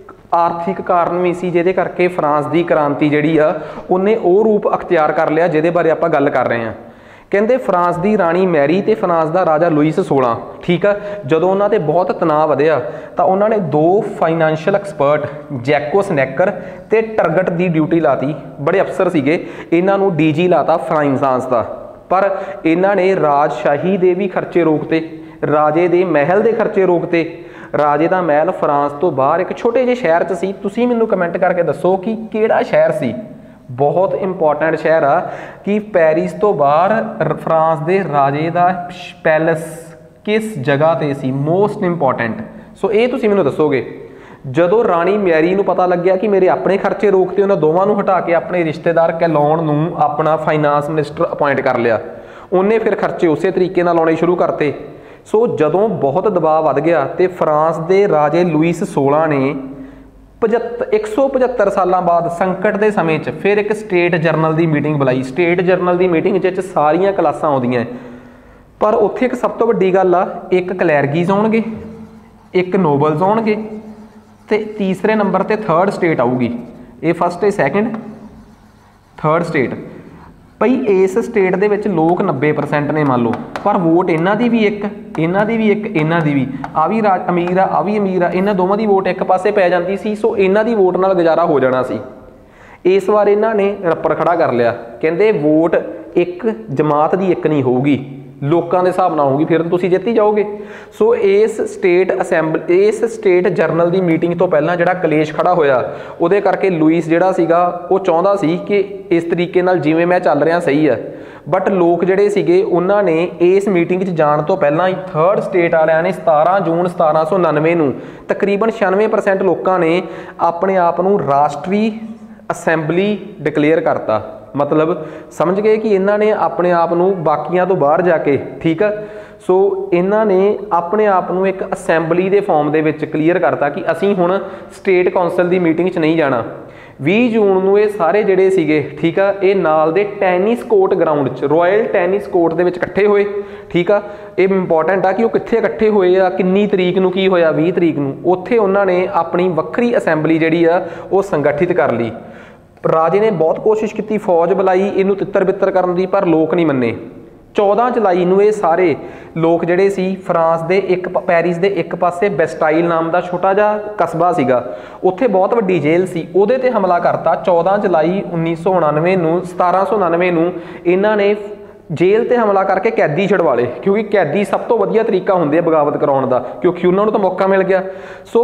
आर्थिक कारण भी सी जिहदे करके फ्रांस की क्रांति जिहड़ी आ उन्हें वो रूप अख्तियार कर लिया जिहदे बारे आपां गल कर रहे हैं। कहते फ्रांस की राणी मैरी ते फ्रांस का राजा लुईस सोलह, ठीक है, जदों उन्हां ते बहुत तनाव वधिया तो उन्होंने दो फाइनैंशियल एक्सपर्ट जैको स्नैकर ते टरगट की ड्यूटी लाती। बड़े अफसर सीगे, इन्हां नूं डी जी लाता फ्रांस का, पर इन्हां ने राजशाही दे भी खर्चे रोकते, राजे दे महल दे खर्चे रोकते, राजे दा महल फ्रांस तो बाहर एक छोटे जे शहर च सी। तुसीं मैनूं कमेंट करके दसो कि किहड़ा शहर सी। बहुत इंपॉर्टेंट शहर आ कि पैरिस तो बाहर फ्रांस के राजे दा पैलेस किस जगह ते सी, मोस्ट इंपॉर्टेंट। सो ये तुसीं मैनूं दसोगे। जदों राणी मैरी नूं पता लग्या कि मेरे अपने खर्चे रोकते, उन्हें दोवां नूं हटा के अपने रिश्तेदार कैलॉन नूं अपना फाइनांस मिनिस्टर अपॉइंट कर लिया। उन्हें फिर खर्चे उस तरीके नाल आउणे शुरू करते। सो जदों बहुत दबाव वध गया तो फ्रांस के राजे लुईस सोलह ने पचहत्तर एक सौ पचहत्तर सालों बाद संकट के समय च फिर एक स्टेट जरनल की मीटिंग बुलाई। स्टेट जरनल की मीटिंग च सारियां क्लासां आउंदियां, पर उत्थे एक सब तो वड्डी गल आ, एक क्लैरगीज आउणगे, एक नोबल्स आउणगे ते तीसरे नंबर ते थर्ड स्टेट आऊगी। ये फस्ट है, सैकेंड, थर्ड स्टेट। भई इस स्टेट दे विच लोग नब्बे परसेंट ने मान लो, पर वोट इन्हां दी भी एक, इन्हां दी भी एक, इन्हां दी भी, आ भी राज अमीर आ, आ भी अमीर आ, इन्हां दोवां दी वोट एक पासे पै जांदी सी। सो इन्हां दी वोट नाल गुजारा हो जाना सी। इस वार इन्हां ने रप्पर खड़ा कर लिया, कहंदे वोट एक जमात दी एक नहीं होगी, लोगों के हिसाब नाल होगी, फिर तो तुसीं जित ही जाओगे। सो इस स्टेट असैंबल इस स्टेट जरनल की मीटिंग तो पहला जिहड़ा कलेश खड़ा होया, उहदे करके लुईस जिहड़ा सीगा वो चाहुंदा सी कि इस तरीके नाल जिवें मैं चल रहा सही है। बट लोग जिहड़े सीगे उन्हां ने इस मीटिंग च जाण तो पहला ही थर्ड स्टेट वालियां ने सतारह जून सतारह सौ उनानवे नूं तकरीबन छियानवे परसेंट लोगों ने अपने आप नूं राष्ट्री असैंबली डिकलेयर करता। मतलब समझ गए कि इन्हां ने अपने आप नूं बाकियां तो बाहर जाके, ठीक है। सो इन्हां ने अपने आप नूं एक असैंबली के फॉर्म दे विच क्लीयर करता कि असीं हुण स्टेट कौंसल की मीटिंग च नहीं जाना। बीस जून नूं ये सारे जिहड़े सीगे, ठीक है, ये नाल दे टैनिस कोर्ट ग्राउंड च रॉयल टैनिस कोर्ट दे विच इकट्ठे होए। ठीक आ, ये इंपॉर्टेंट आ कि वो कित्थे इकट्ठे होए आ, किन्नी तरीक नूं की होया, बीस तरीक नूं उत्थे उन्हां ने अपनी वक्री असैंबली जिहड़ी आ वो संगठित कर ली। राजे ने बहुत कोशिश की, फौज बुलाई इनू तितर बितर करन दी, पर लोग नहीं मन्ने। चौदह जुलाई नूं ये सारे लोग जिहड़े सी फ्रांस दे एक पैरिस दे एक पासे बेस्टाइल नाम का छोटा जिहा कस्बा सीगा, उत्थे बहुत वड्डी जेल सी, उहदे ते हमला करता। चौदह जुलाई उन्नीस सौ उनानवे नूं सतारह सौ उनानवे नूं इन्हां ने जेल ते हमला करके कैदी छड़वा ले, क्योंकि कैदी सब तो वधिया तरीका हुंदे बगावत कराउण दा, क्योंकि उन्होंने तो मौका मिल गया। सो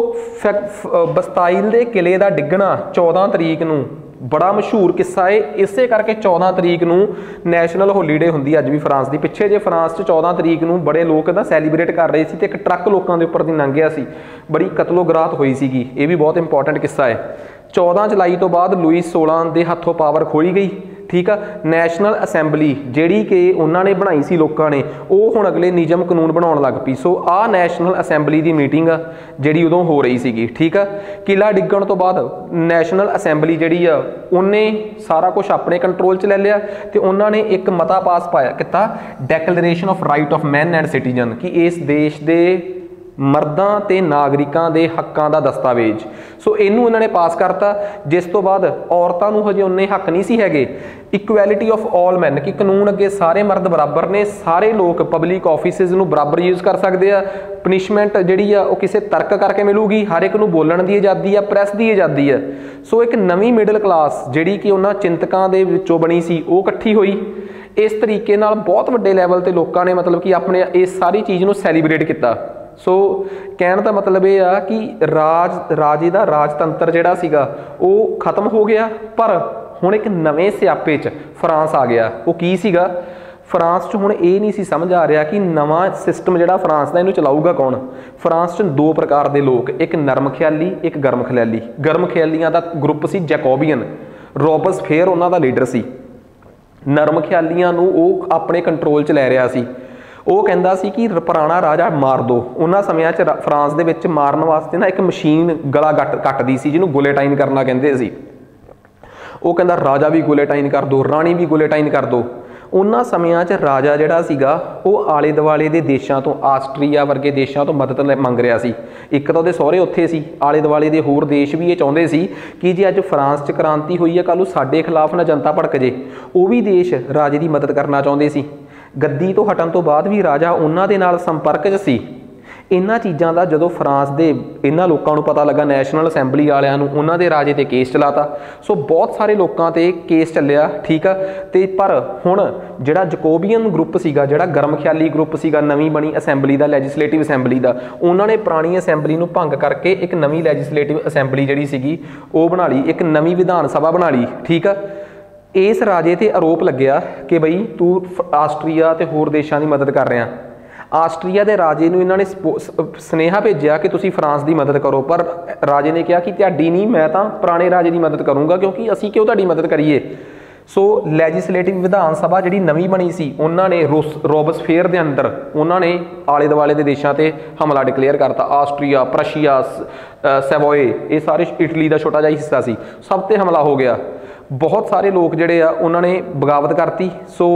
बस्टाइल दे किले दा डिग्गना चौदह तरीक नूं बड़ा मशहूर किस्सा है। इसे करके चौदह तरीक नूं नैशनल होलीडे हुंदी अज भी फ्रांस की। पिछे जे फ्रांस च चौदह तरीक नूं बड़े लोग ना सैलीब्रेट कर रहे थे, एक ट्रक लोगों के उपर दी लंघिया सी, बड़ी कतलो गरात हुई सी। ये भी बहुत इंपॉर्टेंट किस्सा है। चौदह जुलाई तो बाद लुईस सोलह के हथों पावर खोई गई। ठीक है, नैशनल असैंबली जिहड़ी कि उन्होंने बनाई सी लोगों ने, वो हुण अगले नियम कानून बनाउण लग पई। सो आ नैशनल असैंबली की मीटिंग आ जिहड़ी उदों हो रही सी। ठीक है, किला डिग्गण तो बाद नैशनल असैंबली जिहड़ी आ उन्हें सारा कुछ अपने कंट्रोल च ले लिया ते उन्होंने एक मता पास पाया किता, declaration of right of man and citizen, कि इस देश के मर्दां ते नागरिकां दे हक्कां दा दस्तावेज। सो इनू इन्होंने पास करता, जिस तो बाद औरतां नूं हजे उन्ने हक नहीं सी हैगे। इक्वैलिटी ऑफ ऑल मैन, कि कानून अगे सारे मर्द बराबर ने, सारे लोग पब्लिक ऑफिसिस नूं बराबर यूज़ कर सकते हैं। पनिशमेंट जिहड़ी आ वो किसी तर्क करके मिलूगी, हर एक नूं बोलण दी आज़ादी आ, प्रैस की आज़ादी है। सो एक नवीं मिडल क्लास जिहड़ी कि उन्हां चिंतकां दे विचों बनी सी, वो इकट्ठी होई। इस तरीके नाल बहुत वड्डे लैवल ते लोकां ने मतलब कि अपने इस सारी चीज़ नूं सैलीब्रेट किया। सो कहने का मतलब ये आ कि राज राजे का राजतंत्र जिहड़ा सीगा वो खत्म हो गया, पर हुण एक नवे सियापे च फ्रांस आ गया। वो की सीगा, फ्रांस च हुण ये नहीं सी समझ आ रहा कि नवा सिस्टम जिहड़ा फ्रांस का इनू चलाऊगा कौन। फ्रांस च दो प्रकार के लोग, एक नरम ख्याली, एक गर्म ख्याली। गर्म ख्यालियां का ग्रुप सी जैकोबियन, रॉबसफेयर उन्हां दा लीडर सी। नरम ख्यालियां नूं वो अपने कंट्रोल च लै रहा सी। वो कहता सी कि पुराना राजा मार दो। उन्होंने समय च फ्रांस दे विच मारन वास्ते ना एक मशीन गला कट कटदी सी, जिन्होंने गुलेटाइन करना कहते सी। वो कहता राजा भी गुलेटाइन कर दो, राणी भी गुलेटाइन कर दो। उन्होंने समय च राजा जिहड़ा सीगा वो आले दुआले दे देशों तो, आस्ट्रीया वर्गे देशों तो मदद मंग रहा सी। एक तो उहदे सहुरे उत्थे सी, आले दुआले दे होर देश भी ये चाहुंदे सी कि जे अज फ्रांस च क्रांति हुई है, कल नूं साडे खिलाफ ना जनता भड़क जे। वो भी देश राजे की मदद करना चाहुंदे सी। गद्दी तो हटन तो बाद भी राजा उन्हां दे नाल संपर्क च सी। इन्हां चीज़ों का जो फ्रांस के इन्हां लोगों को पता लगा, नैशनल असैंबली वालियां नूं उन्हां दे राजे ते केस चलाता। सो बहुत सारे लोगों ते केस चलिया, ठीक है। तो पर हुण जिहड़ा जकोबियन ग्रुप सीगा, जिहड़ा गर्म ख्याली ग्रुप सीगा नवीं बनी असैंबली का, लैजिसलेटिव असैंबली का, उन्होंने पुरानी असैंबली नूं भंग करके एक नवीं लैजिसलेटिव असैंबली जिहड़ी सीगी वो बना ली, एक नवीं विधान सभा बना ली, ठीक है। इस राजे ते आरोप लग्या कि बई तू आस्ट्रीया ते होर देशों की मदद कर रहा। आस्ट्रीया के राजे नूं इन्होंने सुनेहा भेजा कि तुसीं फ्रांस की मदद करो, पर राजे ने कहा कि तुहाडी नहीं, मैं तो पुराने राजे की मदद करूँगा, क्योंकि असीं क्यों तुहाडी मदद करिए। सो लैजिसलेटिव विधान सभा जिहड़ी नवीं बनी सी, उन्होंने रोस रोबसफेयर के अंदर उन्होंने आले दुआले के देशों से हमला डिकलेयर करता। आस्ट्रीया, प्रशिया, सैवोए, ये सारे इटली का छोटा जिहा हिस्सा सी, सब ते हमला हो गया। बहुत सारे लोग जिहड़े आ उन्होंने बगावत करती। सो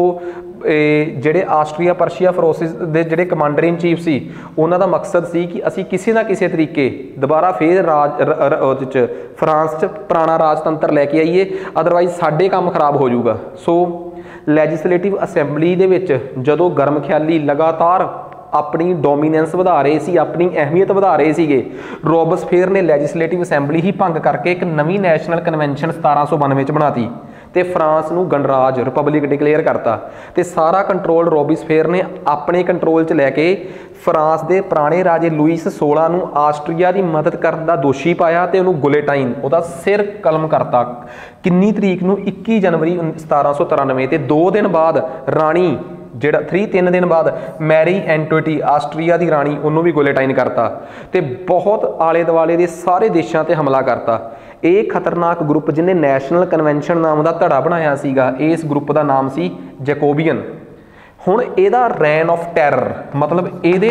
ਜਿਹੜੇ ਆਸਟਰੀਆ ਪਰਸ਼ੀਆ ਫਰੋਸਿਸ ਦੇ ਜਿਹੜੇ ਕਮਾਂਡਰ ਇਨ ਚੀਫ ਸੀ, ਉਹਨਾਂ ਦਾ ਮਕਸਦ ਸੀ ਕਿ ਅਸੀਂ ਕਿਸੇ ਨਾ ਕਿਸੇ ਤਰੀਕੇ ਦੁਬਾਰਾ ਫੇਰ ਰਾਜ ਉਹਦੇ 'ਚ ਫਰਾਂਸ 'ਚ ਪੁਰਾਣਾ ਰਾਜਤੰਤਰ ਲੈ ਕੇ ਆਈਏ, ਅਦਰਵਾਈਜ਼ ਸਾਡੇ ਕੰਮ ਖਰਾਬ ਹੋ ਜਾਊਗਾ। ਸੋ ਲੈਜਿਸਲੇਟਿਵ ਅਸੈਂਬਲੀ ਦੇ ਵਿੱਚ ਜਦੋਂ ਗਰਮ ਖਿਆਲੀ ਲਗਾਤਾਰ अपनी डोमीनेंस वधा रहे सी, अपनी अहमियत वधा रहे सीगे, रोबसफेयर ने लैजिसलेटिव असैंबली ही भंग करके एक नवीं नैशनल कन्वेंशन सतारा सौ बानवे च बनाती ते फ्रांस नूं गणराज रिपब्लिक डिकलेयर करता। ते सारा कंट्रोल रोबसफेयर ने अपने कंट्रोल च लैके फ्रांस के पुराने राजे लुईस सोलह नूं आस्ट्रीया की मदद करने का दोषी पाया ते उहनूं गुलेटाइन उहदा सिर कलम करता। किन्नी तरीक नूं इक्की जनवरी सतारा सौ तिरानवे ते दो दिन बाद राणी ਜਿਹੜਾ थ्री तीन दिन बाद मैरी एंटोटी आस्ट्रीया की राणी उन्होंने भी गोलेटाइन करता तो बहुत आले दुआले के सारे देशों से हमला करता। ये खतरनाक ग्रुप जिन्हें नैशनल कन्वेंशन नाम का धड़ा बनाया सीगा, इस ग्रुप का नाम सी जैकोबियन। हुण इहदा रैन ऑफ टैरर मतलब इहदे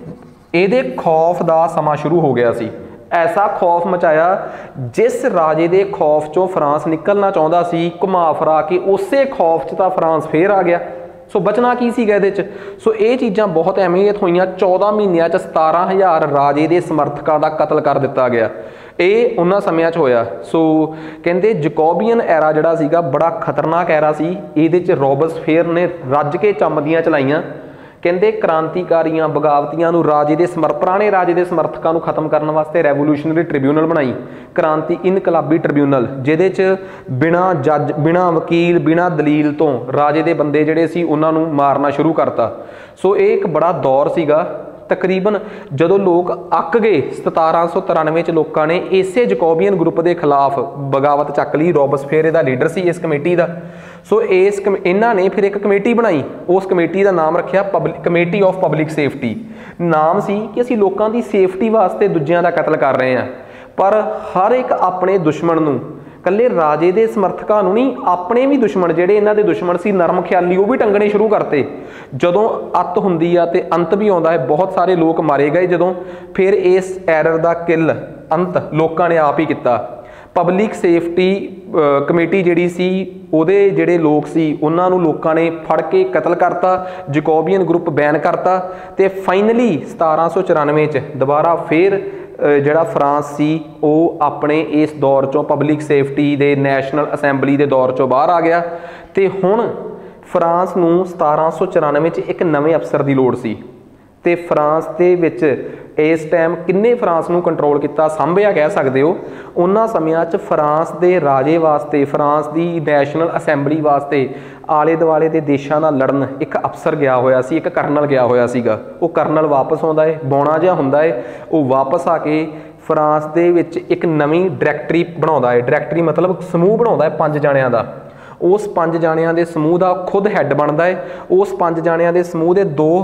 इहदे खौफ का समा शुरू हो गया सी। ऐसा खौफ मचाया जिस राजे के खौफ चों फ्रांस निकलना चाहता सी, घुमा फिरा के उस खौफ च तां फ्रांस फिर आ गया। सो बचना की सी गए च। सो ये चीज़ां बहुत अहमियत हुई। चौदह महीनों च सतारह हज़ार राजे के समर्थकों का कतल कर दिता गया। ये उन्होंने समय होया। सो कहते जकोबियन एरा जिहड़ा सीगा बड़ा खतरनाक एरा सी। इहदे च रोबसफेयर ने रज के चमदियां चलाइयां। कहते क्रांतिकारियां बगावतियां नूं राजे दे समर्थ पुराने राजे के समर्थकों को खत्म करने वास्ते रेवोल्यूशनरी ट्रिब्यूनल बनाई, क्रांति इनकलाबी ट्रिब्यूनल, जिहदे च बिना जज बिना वकील बिना दलील तो राजे के बंदे जिहड़े सी उन्हां नूं मारना शुरू करता। सो ये एक बड़ा दौर सीगा। तकरीबन जदों लोग अक गए सतारा सौ तिरानवे च लोगों ने इसे जकोबियन ग्रुप के खिलाफ बगावत चक ली। रोबसफेयर दा लीडर सी इस कमेटी का। सो इस इन्हां ने फिर एक कमेटी बनाई, उस कमेटी का नाम रखिया public committee of public safety. नाम सी कि असीं लोगों की सेफ्टी वास्ते दूजियां दा कतल कर रहे हैं, पर हर एक अपने दुश्मन नूं कल्ले राजे के समर्थकों नहीं, अपने भी दुश्मन जिहड़े इन्हां दे दुश्मन सी नरम ख्याली वो भी टंगने शुरू करते। जदों अत हुंदी आ ते अंत भी आउंदा है। बहुत सारे लोग मारे गए जदों, फिर इस एरर का किल अंत लोगों ने आप ही किया। पब्लिक सेफ्टी कमेटी जिहड़ी सी उहदे जिहड़े लोग सी उन्हां नूं लोकां ने फड़ के कतल करता, जकोबियन ग्रुप बैन करता ते फाइनली सतारा सौ चौरानवे च दोबारा फिर जिहड़ा फ्रांस सी वो अपने इस दौर चों पब्लिक सेफ्टी दे नैशनल असैंबली के दौर चों बाहर आ गया। तो हुण फ्रांस नूं सतारा सौ चौरानवे च एक नवे अफसर की लोड़ सी। तो फ्रांस दे विच इस टाइम किन्ने फ्रांस नूं कंट्रोल किया सांभिया कह सकते हो। उन्हां समियां च फ्रांस दे राजे वास्ते, फ्रांस की नैशनल असैंबली वास्ते आले दुआले के देशों का लड़न एक अफसर गया होया सी, एक करनल गया होया सीगा। वो करनल वापस आउंदा है, बौणा जिहा हुंदा है, वो वापस आके फ्रांस दे विच एक नवीं डायरैक्टरी बनाउंदा है। डायरैक्टरी मतलब समूह बनाउंदा है पांच जाणियां दा। उस पांच जाणियां दे समूह का खुद हैड बनता है। उस पांच जाणियां दे समूह के दो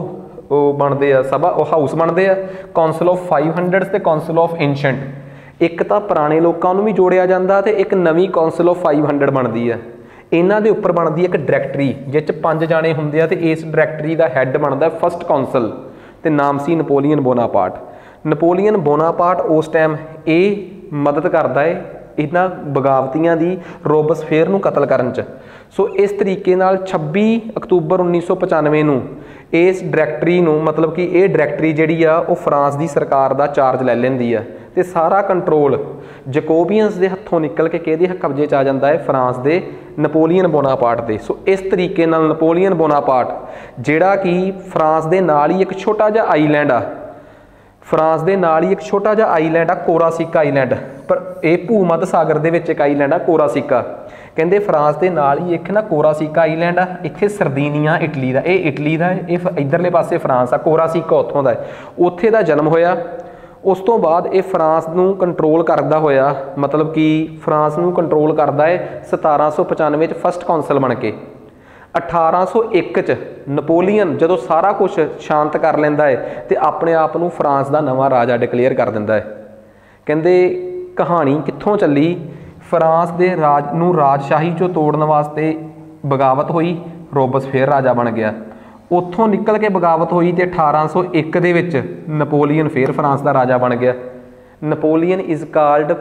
बनते हैं सभा हाउस बनते हैं, कौंसल ऑफ फाइव हंड्रड ते कौंसल ऑफ एंशेंट। एक तो पुराने लोगों को भी जोड़िया जाता तो एक नवी कौंसल ऑफ फाइव हंड्रड बनती है। इन्हां दे उपर बनती है एक डायरैक्टरी जिस पंज जाने होंगे तो इस डायरैक्टरी का हैड बनता है फस्ट कौंसल, तो नाम सी नपोलीयन बोनापार्ट। नपोलीयन बोनापार्ट उस टाइम ये मदद करता है इन्हां बगावतियां दी रोबसफेयर नूं कतल करन च। सो इस तरीके नाल छब्बी अक्तूबर उन्नीस सौ पचानवे नूं इस डायरैक्टरी नूं मतलब कि ये डायरैक्टरी जिहड़ी आ वो फ्रांस की सरकार का चार्ज लै लैंदी है ते सारा कंट्रोल जकोबियंस के हत्थों निकल के किहदे कब्जे च आ जाता है, फ्रांस के नपोलीयन बोनापार्ट दे। सो इस तरीके नाल नपोलीयन बोनापार्ट जिहड़ा कि फ्रांस के नाल ही एक छोटा जिहा आईलैंड आ फ्रांस के नाल ही एक छोटा जिहा आईलैंड आ कोरासिका आईलैंड, पर यह भूमध सागर दे विच एक आईलैंड आ कोरासिका। कहते फ्रांस के नाल ही एक ना कोरासिका आईलैंड आ, इत्थे सरदीनिया इटली का, यह इटली का है, ये इधरले पासे फ्रांस आ, कोरासिका उत्थों का है, उत्थे दा जन्म होया। उस तो बाद ये फ्रांस नूं कंट्रोल करदा होया, मतलब कि फ्रांस नूं कंट्रोल करदा है सतारा सौ पचानवे च फस्ट कौंसल बन के। अठारह सौ एक च नपोलीयन जदों सारा कुछ शांत कर लैंदा है तो अपने आप नूं फ्रांस का नवां राजा डिकलेयर कर दिंदा है। कहंदे कहानी कित्थों चली, फ्रांस दे राज नूं राजशाही चों तोड़न वास्ते बगावत हुई, रोबसफेयर राजा बन गया। उत्थों निकल के बगावत हुई तो अठारह सौ एक दे विच नपोलीयन फिर फ्रांस का राजा बन गया। Napoleon is called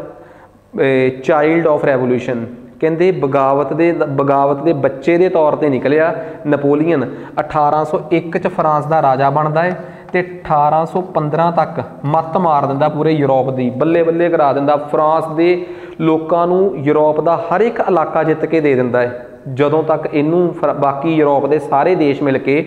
child of revolution. कहते बगावत दे बगावत के बच्चे के तौर पर निकलिया नपोलीयन। अठारह सौ एक च फ्रांस का राजा बनता है तो अठारह सौ पंद्रह तक मत मार दिंदा पूरे यूरोप की, बल्ले बल्ले करा दिंदा। फ्रांस के लोगों नूं यूरोप का हर एक इलाका जित के दे दिंदा है, जदों तक इनू बाकी यूरोप के सारे देश मिल के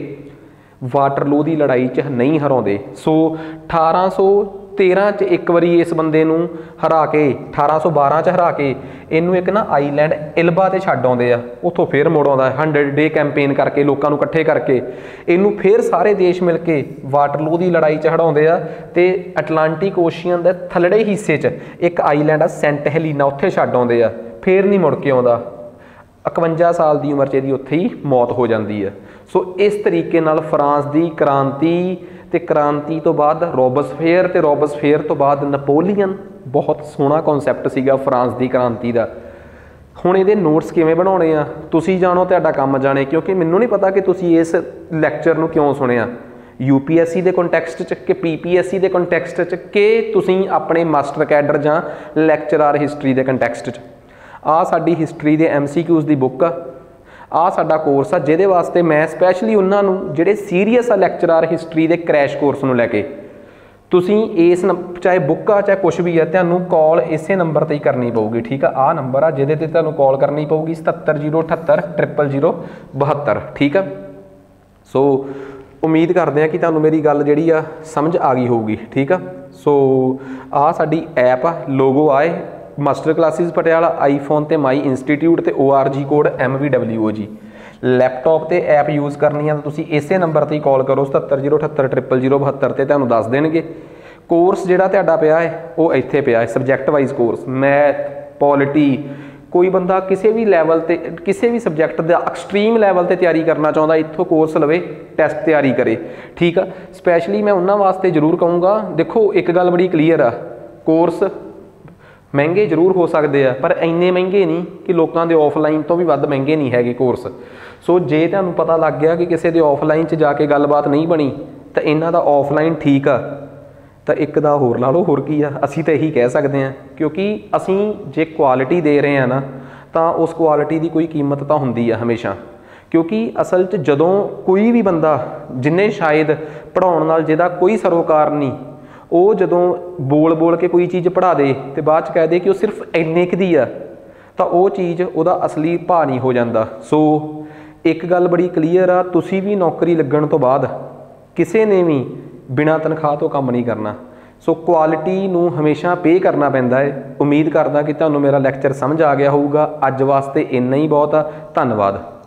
वाटरलू की लड़ाई च नहीं हराउंदे। सो अठारह सौ तेरह च एक बारी इस बंदे नूं हरा के, अठारह सौ बारह च हरा के इनू एक ना आईलैंड इल्बा ते छड्ड आउंदे आ, उत्थों फिर मुड़ आउंदा है हंड्रड डे कैंपेन करके लोगों नूं इकट्ठे करके इनू फिर सारे देश मिल के वाटरलू की लड़ाई च हराउंदे आ ते अटलांटिक ओशियन के थल्लड़े हिस्से च एक आईलैंड आ सेंट हेलीना, उत्थे छड्ड आउंदे आ, फिर नहीं मुड़ के आउंदा। इकवंजा साल की उम्र च इहदी उत्थे ही मौत हो जाती है। सो इस तरीके नाल फ्रांस की क्रांति ते क्रांति तो बाद रोबसफेयर ते रोबसफेयर तो बाद नपोलीयन, बहुत सोहना कॉन्सैप्ट सीगा फ्रांस की क्रांति का। हुण इहदे नोट्स किवें बनाउणे आ तुसीं जाणो, तुहाडा काम जाणे, क्योंकि मैनूं नहीं पता कि तुसीं इस लैक्चर नूं क्यों सुणिया, यूपीएससी के कंटैक्सट च कि पीपीएससी के कंटैक्सट च कि तुसीं अपने मास्टर कैडर जां लैक्चरार हिस्टरी के कंटैक्सट च। आ साडी हिस्टरी दे एमसीक्यूज़ की बुक आ, आ साडा कोर्स आ जिहदे वास्ते मैं स्पैशली उन्हां नूं जिहड़े सीरीयस आ लैक्चरार हिस्टरी के क्रैश कोर्स नूं लैके, तुसीं इस चाहे बुक आ चाहे कुछ भी है, तुहानूं कॉल इसे नंबर ते ही करनी पऊगी। ठीक है, आ नंबर आ जिहदे ते तुहानूं कॉल करनी पऊगी सतहत्तर जीरो अठहत्तर ट्रिपल जीरो बहत्तर। ठीक है, सो उम्मीद करते हैं कि तुहानूं मेरी गल जिहड़ी आ समझ आ गई होगी। ठीक है, सो आ साडी ऐप आ, लोगो आए मास्टर क्लासिस पटियाला, आईफोन ते माई इंस्टीट्यूट ते O R G code M V W O G. Laptop ते ऐप यूज़ करनी है तो तुसीं इसे नंबर ते ही कॉल करो सतहत्तर जीरो अठहत्तर ट्रिपल जीरो बहत्तर ते तुहानूं दस देणगे। कोर्स जिहड़ा तुहाडा पिया है वो इत्थे पिया है, subject wise course, math polity, कोई बंदा किसी भी लैवल ते किसी भी सबजैक्ट का एक्सट्रीम लैवल ते तैयारी करना चाहता इत्थों कोर्स लवे, टेस्ट तैयारी करे। ठीक है, स्पैशली मैं उन्होंने वास्ते जरूर कहूँगा, देखो एक गल बड़ी क्लीयर आ, कोर्स महंगे जरूर हो सकते हैं पर इन्ने महंगे नहीं कि लोगों के ऑफलाइन तो भी वध महंगे नहीं है कोर्स। सो जे तुहानूं पता लग गया कि किसी के ऑफलाइन च जाके गलबात नहीं बनी तो इन्हां दा ऑफलाइन ठीक आ, तो एक दा होर ला लो, होर की आ, असीं तो यही कह सकते हैं। क्योंकि असीं जे क्वालिटी दे रहे हैं ना तो उस क्वालिटी की कोई कीमत तो हुंदी है हमेशा। क्योंकि असल च जदों कोई भी बंदा जिन्हें शायद पढ़ाउण नाल जिहदा कोई सरोकार नहीं, वो जदों बोल बोल के कोई चीज़ पढ़ा दे तो बाद कह दे कि वो सिर्फ इन्ने क दी आ, तो वो चीज़ उहदा असली भाव नहीं हो जाता। सो एक गल बड़ी क्लीयर आ, तुसी भी नौकरी लगन तो बाद किसी ने भी बिना तनख्वाह तो काम नहीं करना। सो क्वालिटी नूं हमेशा पे करना पैंदा है। उम्मीद करदा कि तुहानूं मेरा लैक्चर समझ आ गया होऊगा। अज वास्ते इन्ना ही बहुत आ, धन्नवाद।